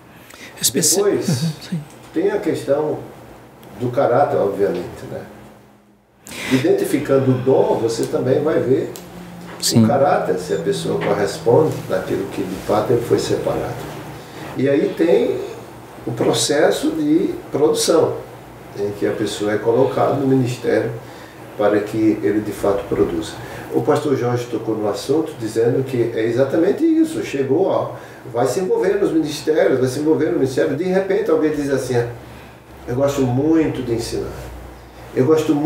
Depois, tem a questão do caráter, obviamente, né? Identificando o dom, você também vai ver o caráter, se a pessoa corresponde naquilo que de fato ele foi separado. E aí tem o processo de produção, em que a pessoa é colocada no ministério para que ele de fato produza. O pastor Jorge tocou no assunto dizendo que é exatamente isso, chegou, vai se envolver nos ministérios, vai se envolver no ministério, de repente alguém diz assim, eu gosto muito de ensinar, e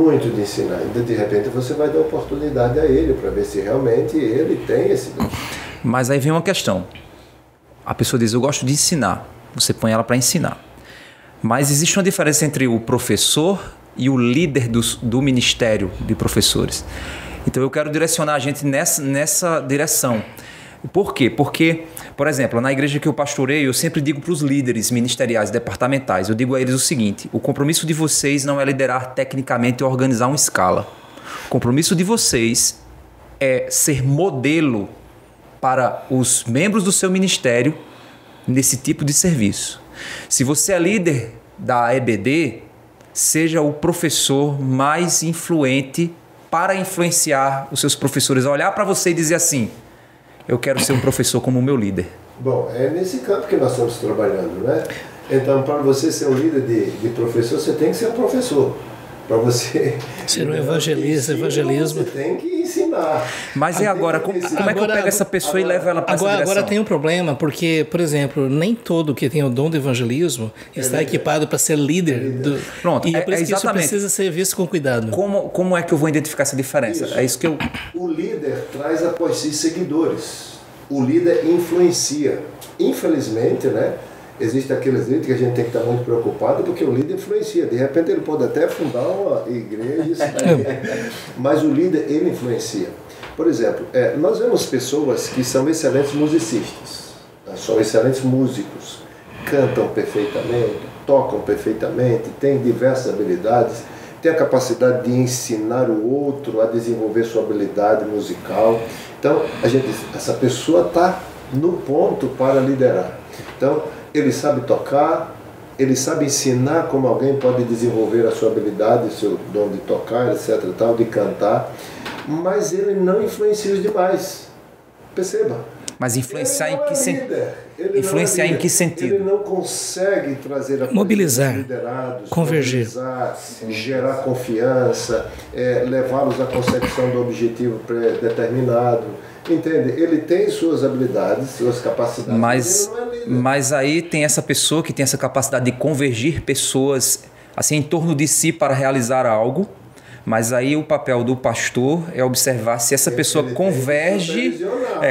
de repente você vai dar oportunidade a ele para ver se realmente ele tem esse dom. Mas aí vem uma questão, a pessoa diz, eu gosto de ensinar, você põe ela para ensinar, mas existe uma diferença entre o professor e o líder do ministério de professores. Então eu quero direcionar a gente nessa direção. Por quê? Porque, por exemplo, na igreja que eu pastoreio, eu sempre digo para os líderes ministeriais, departamentais, eu digo a eles o seguinte, o compromisso de vocês não é liderar tecnicamente e organizar uma escala. O compromisso de vocês é ser modelo para os membros do seu ministério nesse tipo de serviço. Se você é líder da EBD, seja o professor mais influente para influenciar os seus professores a olhar para você e dizer assim, eu quero ser um professor como o meu líder. Bom, é nesse campo que nós estamos trabalhando, né? Então, para você ser um líder de professor, você tem que ser um professor. Para você ser um evangelista, evangelismo. Você tem que ensinar. Mas agora, como é que eu pego essa pessoa e levo ela para essa direção? Agora tem um problema, porque, por exemplo, nem todo que tem o dom do evangelismo está equipado para ser líder. Pronto, e é por isso que isso precisa ser visto com cuidado. Como é que eu vou identificar essa diferença? Isso. É isso que eu... O líder traz após si seguidores. O líder influencia. Infelizmente, né? Existem aqueles líderes que a gente tem que estar muito preocupado porque o líder influencia. De repente ele pode até fundar uma igreja, mas o líder, ele influencia. Por exemplo, nós vemos pessoas que são excelentes musicistas, são excelentes músicos, cantam perfeitamente, tocam perfeitamente, têm diversas habilidades, têm a capacidade de ensinar o outro a desenvolver sua habilidade musical. Então, essa pessoa está no ponto para liderar. Então, ele sabe tocar, ele sabe ensinar como alguém pode desenvolver a sua habilidade, o seu dom de tocar, etc, tal, de cantar, mas ele não influencia os demais. Perceba. Mas influenciar em que sentido? Influenciar em que sentido? Ele não consegue trazer a mobilizar, liderados, convergir, gerar confiança, levá-los à consecução do objetivo pré-determinado. Entende? Ele tem suas habilidades, suas capacidades, mas ele não é líder. Mas aí tem essa pessoa que tem essa capacidade de convergir pessoas assim em torno de si para realizar algo. Mas aí o papel do pastor é observar se essa pessoa converge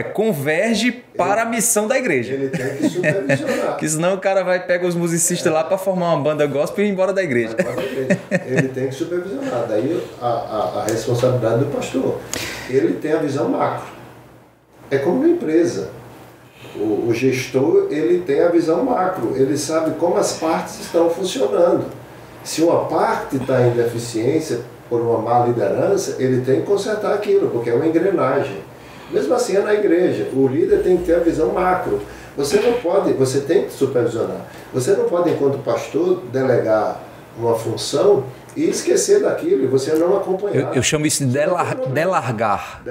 para a missão da igreja. Ele tem que supervisionar. Porque senão o cara pega os musicistas lá para formar uma banda gospel e ir embora da igreja. Ele tem que supervisionar. Daí a responsabilidade do pastor. Ele tem a visão macro. É como uma empresa. O gestor, ele tem a visão macro. Ele sabe como as partes estão funcionando. Se uma parte está em deficiência por uma má liderança, ele tem que consertar aquilo, porque é uma engrenagem. Mesmo assim é na igreja. O líder tem que ter a visão macro. Você tem que supervisionar. Você não pode, enquanto pastor, delegar uma função e esquecer daquilo e você não acompanhar. Eu chamo isso de delargar.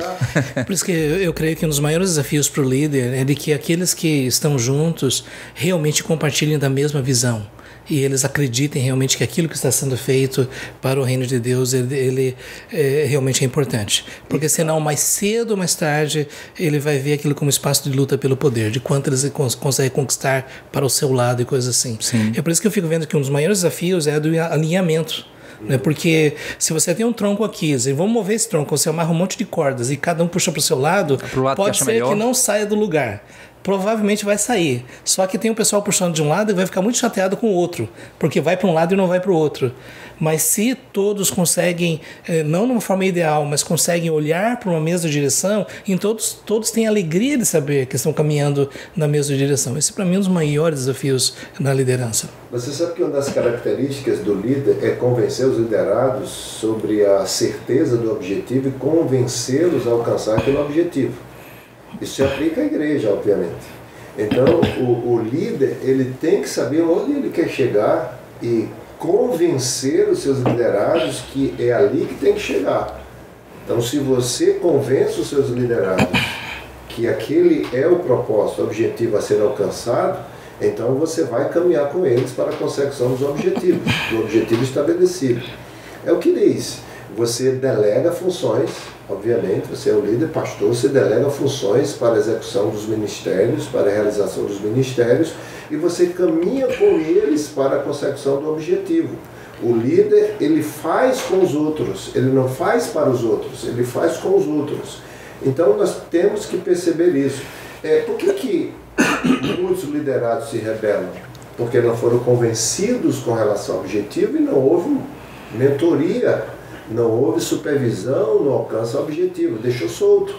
Por isso que eu creio que um dos maiores desafios para o líder é de que aqueles que estão juntos realmente compartilhem da mesma visão. E eles acreditem realmente que aquilo que está sendo feito para o reino de Deus, ele realmente é importante. Porque senão, mais cedo ou mais tarde, ele vai ver aquilo como espaço de luta pelo poder, de quanto eles conseguem conquistar para o seu lado e coisas assim. Sim. É por isso que eu fico vendo que um dos maiores desafios é do alinhamento. Né? Porque se você tem um tronco aqui, e vamos mover esse tronco, você amarra um monte de cordas e cada um puxa para o seu lado, pode ser que não saia do lugar. Provavelmente vai sair. Só que tem o pessoal puxando de um lado e vai ficar muito chateado com o outro, porque vai para um lado e não vai para o outro. Mas se todos conseguem, não de uma forma ideal, mas conseguem olhar para uma mesma direção, então todos têm alegria de saber que estão caminhando na mesma direção. Esse, para mim, é um dos maiores desafios na liderança. Você sabe que uma das características do líder é convencer os liderados sobre a certeza do objetivo e convencê-los a alcançar aquele objetivo. Isso se aplica à igreja, obviamente. Então, o líder, ele tem que saber onde ele quer chegar e convencer os seus liderados que é ali que tem que chegar. Então, se você convence os seus liderados que aquele é o propósito, o objetivo a ser alcançado, então você vai caminhar com eles para a consecução dos objetivos, do objetivo estabelecido. É o que diz. Você delega funções, obviamente, você é o líder, pastor, você delega funções para a execução dos ministérios, para a realização dos ministérios, e você caminha com eles para a consecução do objetivo. O líder, ele faz com os outros, ele não faz para os outros, ele faz com os outros. Então nós temos que perceber isso. Por que muitos liderados se rebelam? Porque não foram convencidos com relação ao objetivo e não houve mentoria, não houve supervisão, não alcança o objetivo, deixou solto,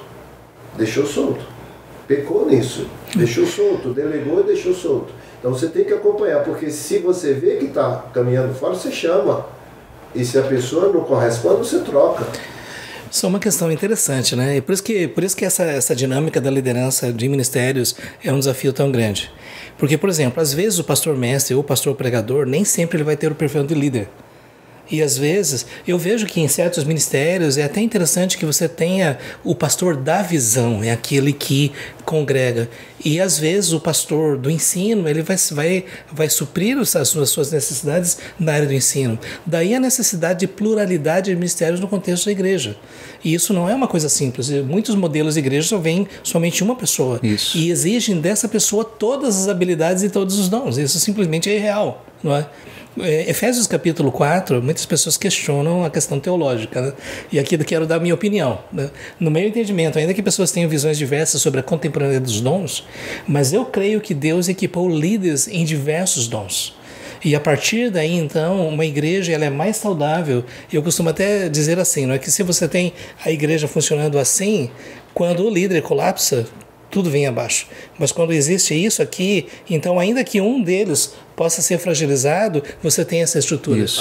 pecou nisso, deixou solto, delegou e deixou solto. Então você tem que acompanhar, porque se você vê que está caminhando fora, você chama, e se a pessoa não corresponde, você troca. Isso é uma questão interessante, né? E por isso que essa dinâmica da liderança de ministérios é um desafio tão grande. Porque, por exemplo, às vezes o pastor mestre ou o pastor pregador nem sempre ele vai ter o perfil de líder. E às vezes eu vejo que em certos ministérios é até interessante que você tenha o pastor da visão, é aquele que congrega. E às vezes o pastor do ensino ele vai suprir as suas necessidades na área do ensino. Daí a necessidade de pluralidade de ministérios no contexto da igreja. E isso não é uma coisa simples. Muitos modelos de igreja só vêm somente uma pessoa. Isso. E exigem dessa pessoa todas as habilidades e todos os dons. Isso simplesmente é irreal, não é? Efésios capítulo 4, muitas pessoas questionam a questão teológica, né? E aqui eu quero dar a minha opinião, né? No meu entendimento, ainda que pessoas tenham visões diversas sobre a contemporaneidade dos dons, mas eu creio que Deus equipou líderes em diversos dons. E a partir daí, então, uma igreja ela é mais saudável. Eu costumo até dizer assim, não é que se você tem a igreja funcionando assim, quando o líder colapsa, tudo vem abaixo. Mas quando existe isso aqui, então ainda que um deles possa ser fragilizado, você tem essa estrutura. Isso.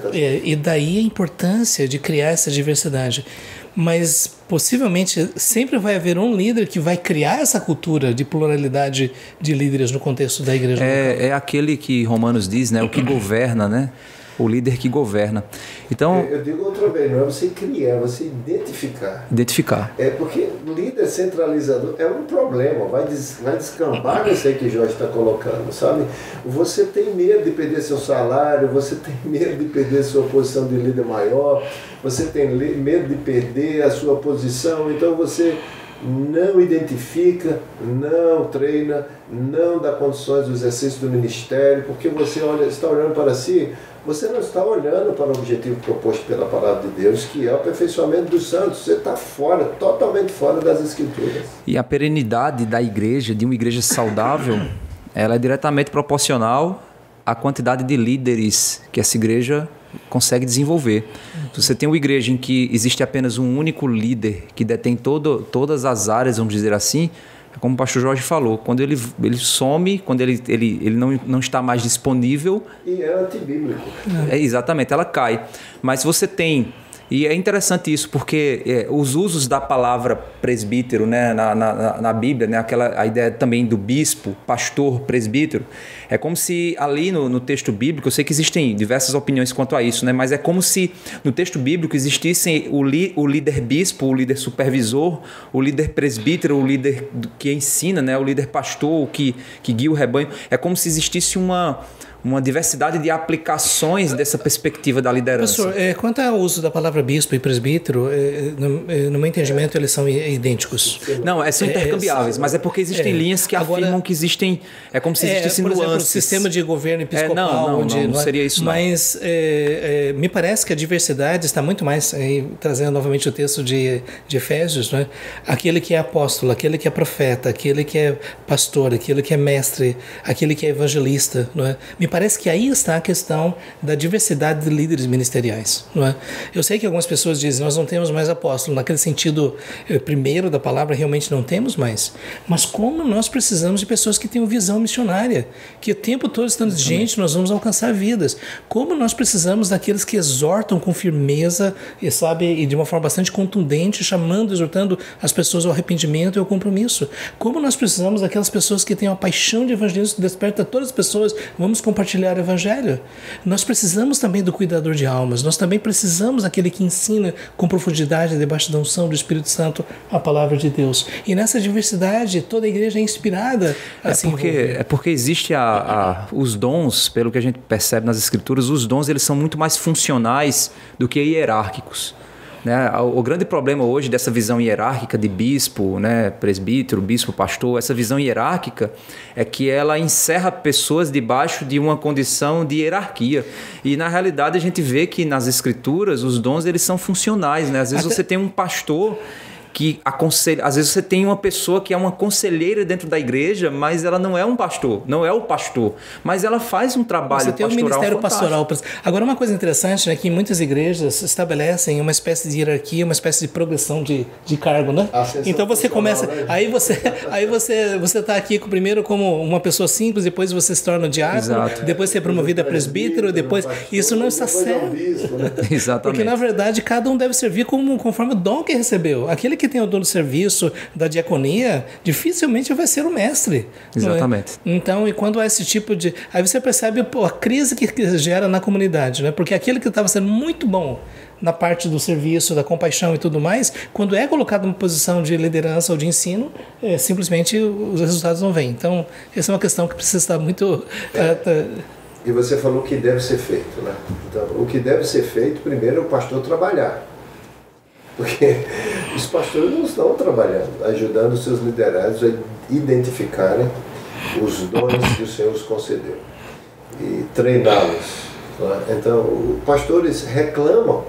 E daí a importância de criar essa diversidade. Mas possivelmente sempre vai haver um líder que vai criar essa cultura de pluralidade de líderes no contexto da igreja. É aquele que Romanos diz, né? O que governa, né? O líder que governa. Então, eu digo outra vez, não é você criar, é você identificar. Identificar. Porque líder centralizador é um problema, vai descambar isso aí que o Jorge está colocando, sabe? Você tem medo de perder seu salário, você tem medo de perder sua posição de líder maior, você tem medo de perder a sua posição, então você não identifica, não treina, não dá condições do exercício do ministério, porque você está olhando para si, você não está olhando para o objetivo proposto pela palavra de Deus, que é o aperfeiçoamento dos santos. Você está fora, totalmente fora das Escrituras. E a perenidade da igreja, de uma igreja saudável, ela é diretamente proporcional à quantidade de líderes que essa igreja consegue desenvolver. Se você tem uma igreja em que existe apenas um único líder que detém todas as áreas, vamos dizer assim, como o pastor Jorge falou, quando ele some, quando ele não está mais disponível... E é antibíblico. Exatamente, ela cai. Mas você tem... E é interessante isso, porque os usos da palavra presbítero, né, na Bíblia, né, a ideia também do bispo, pastor, presbítero, é como se ali no texto bíblico, eu sei que existem diversas opiniões quanto a isso, né, mas é como se no texto bíblico existissem o líder bispo, o líder supervisor, o líder presbítero, o líder que ensina, né, o líder pastor, o que guia o rebanho. É como se existisse uma diversidade de aplicações dessa perspectiva da liderança. Professor, quanto ao uso da palavra bispo e presbítero, no meu entendimento eles são idênticos. Não, são intercambiáveis, mas é porque existem linhas que afirmam que existem, é como se existissem nuances. Por exemplo, o sistema de governo episcopal. Não seria isso não. Mas me parece que a diversidade está muito mais, trazendo novamente o texto de Efésios, né? Aquele que é apóstolo, aquele que é profeta, aquele que é pastor, aquele que é mestre, aquele que é evangelista, não é? Me parece que aí está a questão da diversidade de líderes ministeriais, não é? Eu sei que algumas pessoas dizem, nós não temos mais apóstolo, naquele sentido primeiro da palavra, realmente não temos mais, mas como nós precisamos de pessoas que tenham visão missionária, que o tempo todo estando gente, nós vamos alcançar vidas, como nós precisamos daqueles que exortam com firmeza e de uma forma bastante contundente, exortando as pessoas ao arrependimento e ao compromisso, como nós precisamos daquelas pessoas que têm uma paixão de evangelismo que desperta todas as pessoas, vamos compartilhar o evangelho. Nós precisamos também do cuidador de almas, nós também precisamos daquele que ensina com profundidade, debaixo da unção do Espírito Santo, a palavra de Deus. E nessa diversidade, toda a igreja é inspirada a se envolver. É porque existe os dons, pelo que a gente percebe nas Escrituras, os dons eles são muito mais funcionais do que hierárquicos. Né? O grande problema hoje dessa visão hierárquica de bispo, né, presbítero, bispo, pastor, essa visão hierárquica é que ela encerra pessoas debaixo de uma condição de hierarquia. E na realidade a gente vê que nas Escrituras os dons eles são funcionais. Né? Às vezes você tem um pastor que aconselha, às vezes você tem uma pessoa que é uma conselheira dentro da igreja, mas ela não é um pastor, não é o pastor, mas ela faz um trabalho pastoral. Você tem um ministério pastoral. Agora, uma coisa interessante, né, que em muitas igrejas estabelecem uma espécie de hierarquia, uma espécie de progressão de cargo, né? Então você começa, né? aí você está aqui primeiro como uma pessoa simples, depois você se torna diácono, exato, depois você é promovido a presbítero, depois isso não está certo. Né? Exatamente. Porque na verdade cada um deve servir conforme o dom que recebeu. Aquele que tem o dom do serviço, da diaconia, dificilmente vai ser o mestre. Exatamente. Então, e quando há esse tipo de... Aí você percebe a crise que gera na comunidade, né? Porque aquele que estava sendo muito bom na parte do serviço, da compaixão e tudo mais, quando é colocado numa posição de liderança ou de ensino, simplesmente os resultados não vêm. Então, essa é uma questão que precisa estar muito... E você falou que deve ser feito, né? Então, o que deve ser feito, primeiro, é o pastor trabalhar. Porque os pastores não estão trabalhando, ajudando os seus liderados a identificarem os dons que o Senhor os concedeu e treiná-los. Né? Então, os pastores reclamam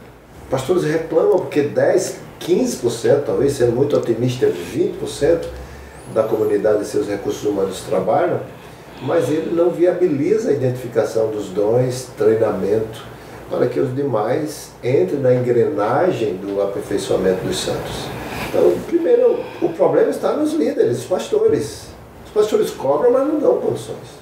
porque 10, 15%, talvez sendo muito otimista, 20% da comunidade e seus recursos humanos trabalham, mas ele não viabiliza a identificação dos dons, treinamento, para que os demais entrem na engrenagem do aperfeiçoamento dos santos. Então, primeiro, o problema está nos líderes, os pastores. Os pastores cobram, mas não dão condições.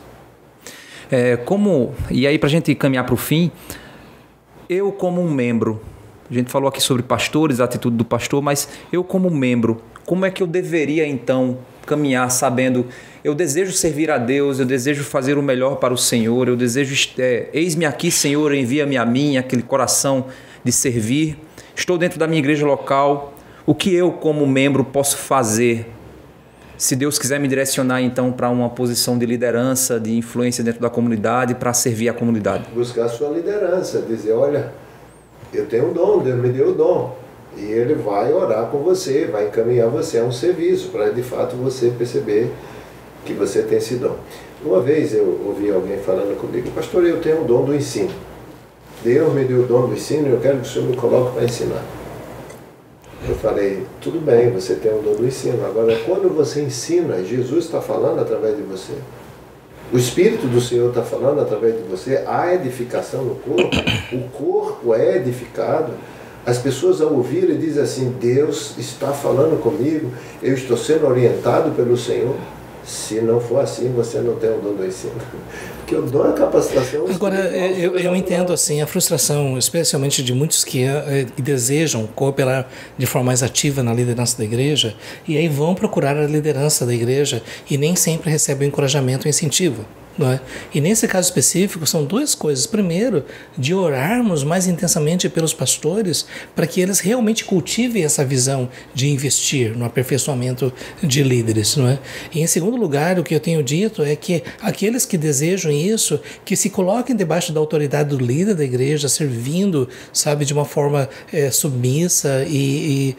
E aí, para a gente caminhar para o fim, eu como um membro, a gente falou aqui sobre pastores, a atitude do pastor, mas eu como membro, como é que eu deveria então caminhar sabendo, eu desejo servir a Deus, eu desejo fazer o melhor para o Senhor, eu desejo, eis-me aqui, Senhor, envia-me a mim, aquele coração de servir, estou dentro da minha igreja local, o que eu como membro posso fazer? Se Deus quiser me direcionar então para uma posição de liderança, de influência dentro da comunidade, para servir a comunidade. Buscar a sua liderança, dizer, olha, eu tenho um dom, Deus me deu o dom. E Ele vai orar com você, vai encaminhar você a um serviço, para de fato você perceber que você tem esse dom. Uma vez eu ouvi alguém falando comigo, pastor, eu tenho o dom do ensino. Deus me deu o dom do ensino e eu quero que o Senhor me coloque para ensinar. Eu falei, tudo bem, você tem o dom do ensino. Agora, quando você ensina, Jesus está falando através de você. O Espírito do Senhor está falando através de você. Há edificação no corpo. O corpo é edificado. As pessoas ao ouvirem dizem assim, Deus está falando comigo, eu estou sendo orientado pelo Senhor. Se não for assim, você não tem o dom do ensino. Porque o dom é capacitação. Agora, eu entendo assim a frustração, especialmente de muitos que desejam cooperar de forma mais ativa na liderança da igreja, e aí vão procurar a liderança da igreja e nem sempre recebem encorajamento e incentivo. Não é? E nesse caso específico são duas coisas. Primeiro, de orarmos mais intensamente pelos pastores para que eles realmente cultivem essa visão de investir no aperfeiçoamento de líderes. Não é? E em segundo lugar, o que eu tenho dito é que aqueles que desejam isso, que se coloquem debaixo da autoridade do líder da igreja, servindo, sabe, de uma forma submissa e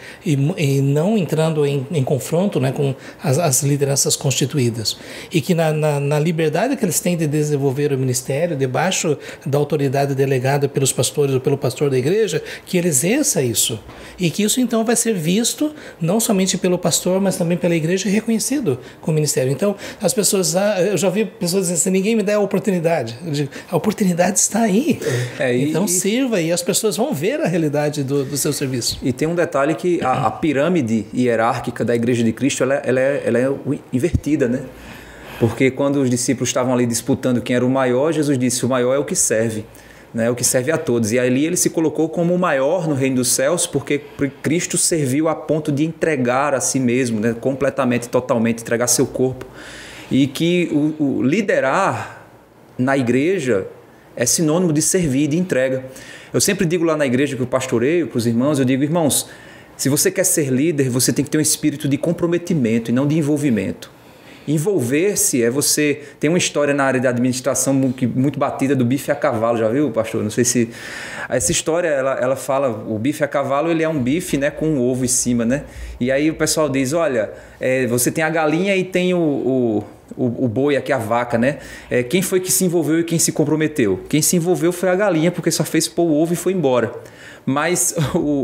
não entrando em confronto, né, com as lideranças constituídas. E que na liberdade que eles têm de desenvolver o ministério debaixo da autoridade delegada pelos pastores ou pelo pastor da igreja, que ele exerça isso. E que isso então vai ser visto não somente pelo pastor, mas também pela igreja e reconhecido como ministério. Então, as pessoas, eu já vi pessoas dizendo assim, ninguém me dá a oportunidade. Eu digo, a oportunidade está aí. Então sirva e as pessoas vão ver a realidade do seu serviço. E tem um detalhe que a pirâmide hierárquica da Igreja de Cristo, ela é invertida, né? Porque quando os discípulos estavam ali disputando quem era o maior, Jesus disse, o maior é o que serve, né? O que serve a todos. E ali ele se colocou como o maior no reino dos céus, porque Cristo serviu a ponto de entregar a si mesmo, né? Completamente, totalmente, entregar seu corpo. E que o liderar na igreja é sinônimo de servir, de entrega. Eu sempre digo lá na igreja que eu pastoreio para os irmãos, eu digo, irmãos, se você quer ser líder, você tem que ter um espírito de comprometimento e não de envolvimento. Envolver-se é você... Tem uma história na área da administração muito batida do bife a cavalo, já viu, pastor? Não sei se... Essa história, ela fala, o bife a cavalo, ele é um bife, né, com um ovo em cima, né? E aí o pessoal diz, olha, você tem a galinha e tem o boi aqui, a vaca, né? Quem foi que se envolveu e quem se comprometeu? Quem se envolveu foi a galinha, porque só fez pôr o ovo e foi embora. Mas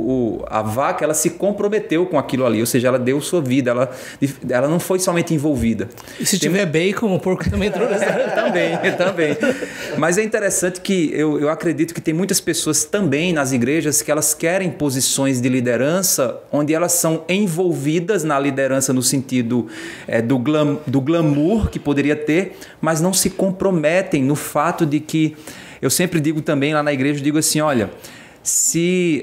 a vaca, ela se comprometeu com aquilo ali, ou seja, ela deu sua vida, ela não foi somente envolvida. E se tiver bacon, o porco também entrou nessa também. Mas é interessante que eu acredito que tem muitas pessoas também nas igrejas que elas querem posições de liderança onde elas são envolvidas na liderança no sentido do glamour que poderia ter, mas não se comprometem no fato de que, eu sempre digo também lá na igreja, eu digo assim, olha, se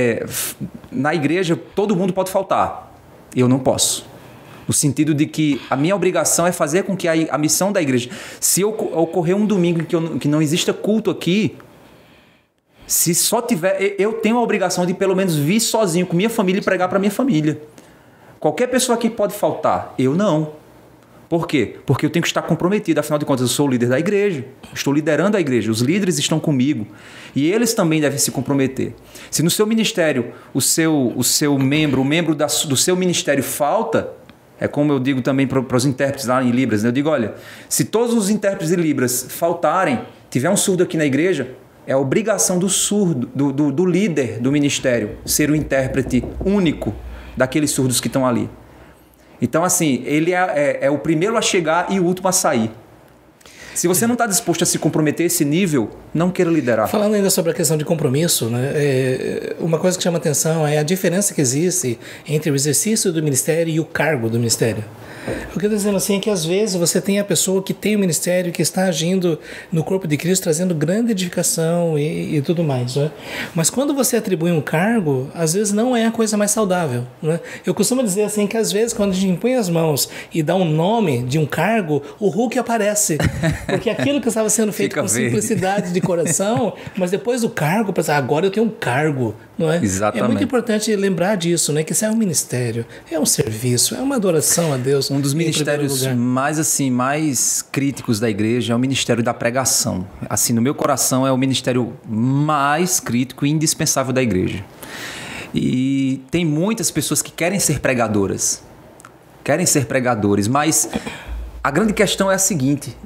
na igreja todo mundo pode faltar, eu não posso. No sentido de que a minha obrigação é fazer com que a missão da igreja, se ocorrer um domingo em que não exista culto aqui, se só tiver, eu tenho a obrigação de pelo menos vir sozinho com minha família e pregar para minha família. Qualquer pessoa aqui pode faltar, eu não. Por quê? Porque eu tenho que estar comprometido, afinal de contas eu sou o líder da igreja, estou liderando a igreja, os líderes estão comigo e eles também devem se comprometer. Se no seu ministério o seu membro, o membro do seu ministério falta, é como eu digo também para os intérpretes lá em Libras, né? Eu digo, olha, se todos os intérpretes de Libras faltarem, tiver um surdo aqui na igreja, é a obrigação do surdo, do líder do ministério, ser o intérprete único daqueles surdos que estão ali. Então, assim, ele é o primeiro a chegar e o último a sair. Se você não está disposto a se comprometer a esse nível, não queira liderar. Falando ainda sobre a questão de compromisso, né, uma coisa que chama atenção é a diferença que existe entre o exercício do ministério e o cargo do ministério. O que eu estou dizendo assim é que às vezes você tem a pessoa que tem o ministério, que está agindo no corpo de Cristo, trazendo grande edificação e tudo mais, né? Mas quando você atribui um cargo, às vezes não é a coisa mais saudável, né? Eu costumo dizer assim que às vezes quando a gente impõe as mãos e dá um nome de um cargo, o Hulk aparece, porque aquilo que estava sendo feito com simplicidade de coração, mas depois do cargo, pensa, agora eu tenho um cargo, não é? Exatamente. É muito importante lembrar disso, né? Que isso é um ministério, é um serviço, é uma adoração a Deus. Um dos ministérios mais críticos da igreja é o ministério da pregação. Assim, no meu coração, é o ministério mais crítico e indispensável da igreja. E tem muitas pessoas que querem ser pregadoras, querem ser pregadores, mas a grande questão é a seguinte: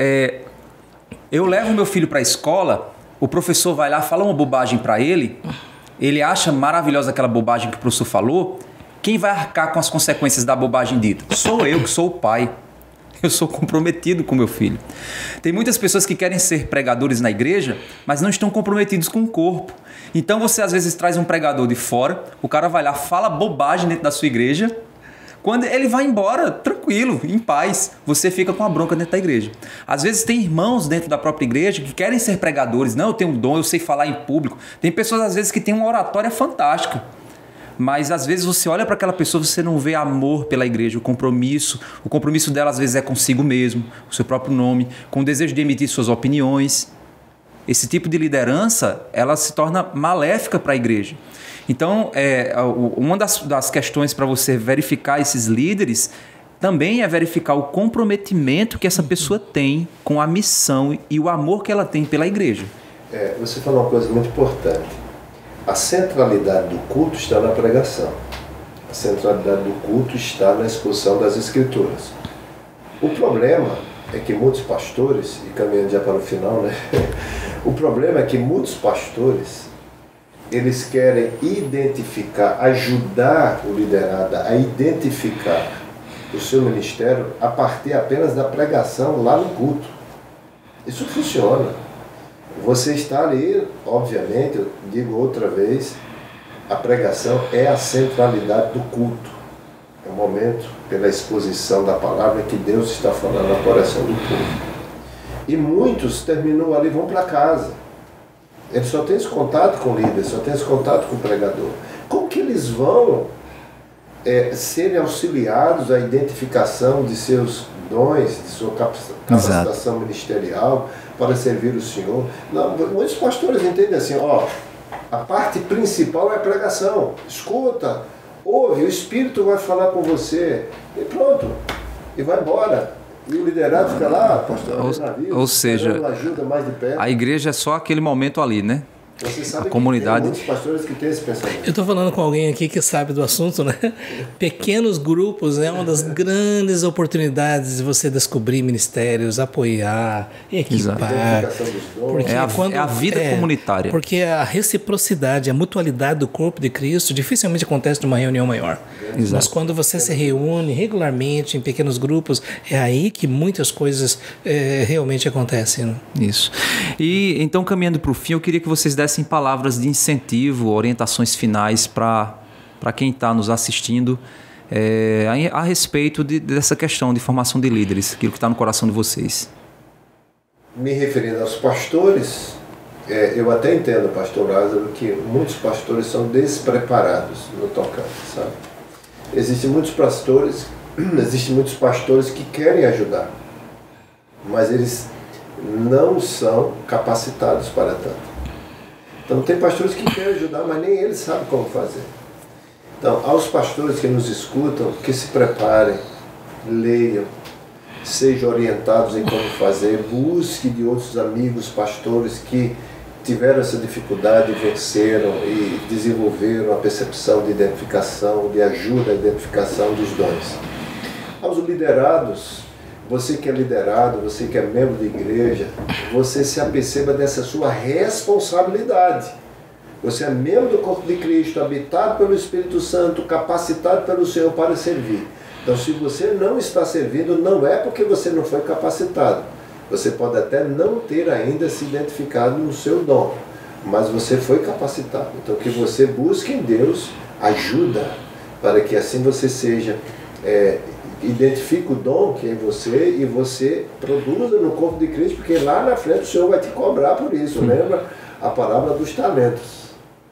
eu levo meu filho para a escola, o professor vai lá, fala uma bobagem para ele, ele acha maravilhosa aquela bobagem que o professor falou. Quem vai arcar com as consequências da bobagem dita? Sou eu, que sou o pai. Eu sou comprometido com meu filho. Tem muitas pessoas que querem ser pregadores na igreja, mas não estão comprometidos com o corpo. Então você às vezes traz um pregador de fora, o cara vai lá, fala bobagem dentro da sua igreja, quando ele vai embora, tranquilo, em paz, você fica com a bronca dentro da igreja. Às vezes tem irmãos dentro da própria igreja que querem ser pregadores. Não, eu tenho um dom, eu sei falar em público. Tem pessoas às vezes que têm uma oratória fantástica. Mas às vezes você olha para aquela pessoa, você não vê amor pela igreja, o compromisso dela às vezes é consigo mesmo, o seu próprio nome, com o desejo de emitir suas opiniões. Esse tipo de liderança, ela se torna maléfica para a igreja. Então, uma das questões para você verificar esses líderes também é verificar o comprometimento que essa pessoa tem com a missão e o amor que ela tem pela igreja. Você falou uma coisa muito importante. A centralidade do culto está na pregação. A centralidade do culto está na exposição das Escrituras. O problema é que muitos pastores, e caminhando já para o final, né? O problema é que muitos pastores, eles querem identificar, ajudar o liderado a identificar o seu ministério a partir apenas da pregação lá no culto. Isso funciona. Você está ali, obviamente, eu digo outra vez, a pregação é a centralidade do culto. É o momento, pela exposição da palavra, que Deus está falando no coração do povo. E muitos terminam ali e vão para casa. Eles só têm esse contato com o líder, só têm esse contato com o pregador. Como que eles vão serem auxiliados à identificação de seus dons, de sua capacitação ministerial para servir o Senhor? Não, muitos pastores entendem assim, a parte principal é a pregação. Escuta, ouve, o Espírito vai falar com você e pronto, e vai embora. E o liderado fica lá, pastor, ou seja, ajuda mais de perto. A igreja é só aquele momento ali, né? Você sabe a comunidade. Tem muitos pastores que têm esse pensamento. Eu estou falando com alguém aqui que sabe do assunto, né? Pequenos grupos é uma das grandes oportunidades de você descobrir ministérios, apoiar, equipar. Porque é a vida comunitária. Porque a reciprocidade, a mutualidade do corpo de Cristo dificilmente acontece numa reunião maior. Exato. Mas quando você se reúne regularmente em pequenos grupos, é aí que muitas coisas realmente acontecem. Né? Isso. E então, caminhando para o fim, eu queria que vocês dessem palavras de incentivo, orientações finais para quem está nos assistindo a respeito dessa questão de formação de líderes, aquilo que está no coração de vocês. Me referindo aos pastores, eu até entendo, pastor Lázaro, que muitos pastores são despreparados no tocante, sabe? Existem muitos pastores que querem ajudar, mas eles não são capacitados para tanto. Então tem pastores que querem ajudar, mas nem eles sabem como fazer. Então, aos pastores que nos escutam, que se preparem, leiam, sejam orientados em como fazer, busque de outros amigos pastores que tiveram essa dificuldade, venceram e desenvolveram a percepção de identificação, de ajuda à identificação dos dons. Aos liderados, você que é liderado, você que é membro de igreja, você se aperceba dessa sua responsabilidade. Você é membro do corpo de Cristo, habitado pelo Espírito Santo, capacitado pelo Senhor para servir. Então, se você não está servindo, não é porque você não foi capacitado, Você pode até não ter ainda se identificado no seu dom, mas você foi capacitado. Então que você busque em Deus ajuda, para que assim você seja, identifique o dom que é em você e você produza no corpo de Cristo, porque lá na frente o Senhor vai te cobrar por isso. Lembra a parábola dos talentos.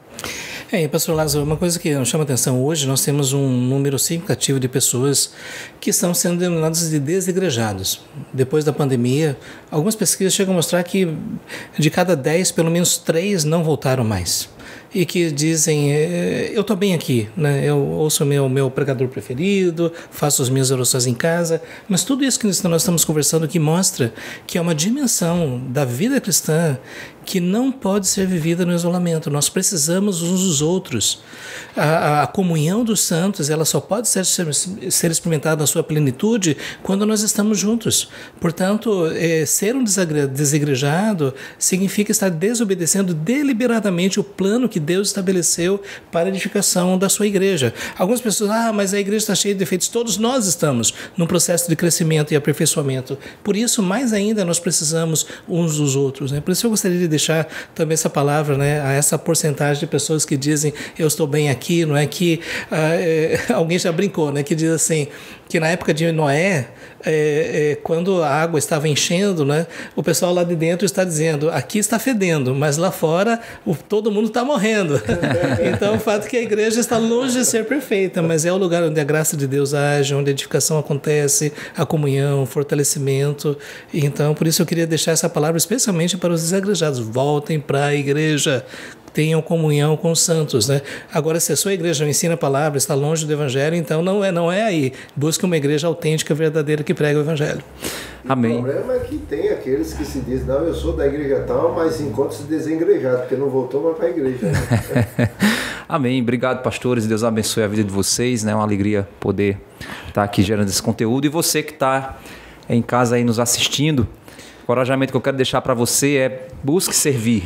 Pastor Lázaro, uma coisa que nos chama a atenção hoje, nós temos um número significativo de pessoas que estão sendo denominadas de desigrejados. Depois da pandemia, algumas pesquisas chegam a mostrar que de cada 10, pelo menos 3 não voltaram mais. E que dizem, eu estou bem aqui, né? Eu ouço o meu pregador preferido, faço as minhas orações em casa, mas tudo isso que nós estamos conversando aqui mostra que é uma dimensão da vida cristã que não pode ser vivida no isolamento. Nós precisamos uns dos outros. A comunhão dos santos, ela só pode ser experimentada na sua plenitude quando nós estamos juntos. Portanto, ser um desigrejado significa estar desobedecendo deliberadamente o plano que Deus estabeleceu para a edificação da sua igreja. Algumas pessoas, mas a igreja está cheia de defeitos. Todos nós estamos num processo de crescimento e aperfeiçoamento. Por isso, mais ainda, nós precisamos uns dos outros, né? Por isso eu gostaria de deixar também essa palavra, né, a essa porcentagem de pessoas que dizem, eu estou bem aqui, não é que alguém já brincou, né, que diz assim, que na época de Noé, quando a água estava enchendo, né, o pessoal lá de dentro está dizendo, aqui está fedendo, mas lá fora todo mundo está morrendo. Então o fato é que a igreja está longe de ser perfeita, mas é o lugar onde a graça de Deus age, onde a edificação acontece, a comunhão, o fortalecimento. Então por isso eu queria deixar essa palavra especialmente para os desagrejados. Voltem para a igreja, tenham comunhão com os santos, né? Agora, se a sua igreja não ensina a palavra, está longe do evangelho, então não é aí. Busque uma igreja autêntica, verdadeira, que prega o evangelho. Amém. O problema é que tem aqueles que se dizem, não, eu sou da igreja tal, mas encontram-se desigrejados, porque não voltou mais para a igreja. Né? Amém. Obrigado, pastores. Deus abençoe a vida de vocês, né? É uma alegria poder estar aqui gerando esse conteúdo. E você que está em casa aí nos assistindo, o encorajamento que eu quero deixar para você é busque servir,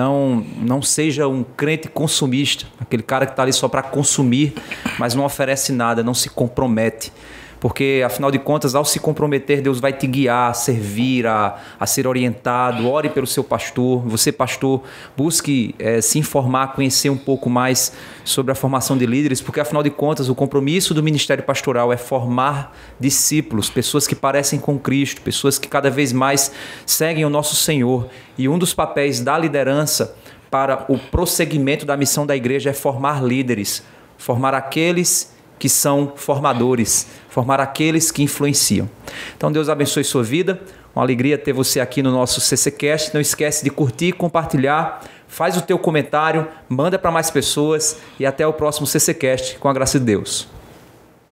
não seja um crente consumista, aquele cara que está ali só para consumir, mas não oferece nada, não se compromete. Porque, afinal de contas, ao se comprometer, Deus vai te guiar a servir, a ser orientado. Ore pelo seu pastor. Você, pastor, busque se informar, conhecer um pouco mais sobre a formação de líderes, porque, afinal de contas, o compromisso do ministério pastoral é formar discípulos, pessoas que parecem com Cristo, pessoas que cada vez mais seguem o nosso Senhor. E um dos papéis da liderança para o prosseguimento da missão da igreja é formar líderes, formar aqueles que são formadores, formar aqueles que influenciam. Então Deus abençoe sua vida, uma alegria ter você aqui no nosso CCcast. Não esquece de curtir, compartilhar, faz o teu comentário, manda para mais pessoas e até o próximo CCcast, com a graça de Deus.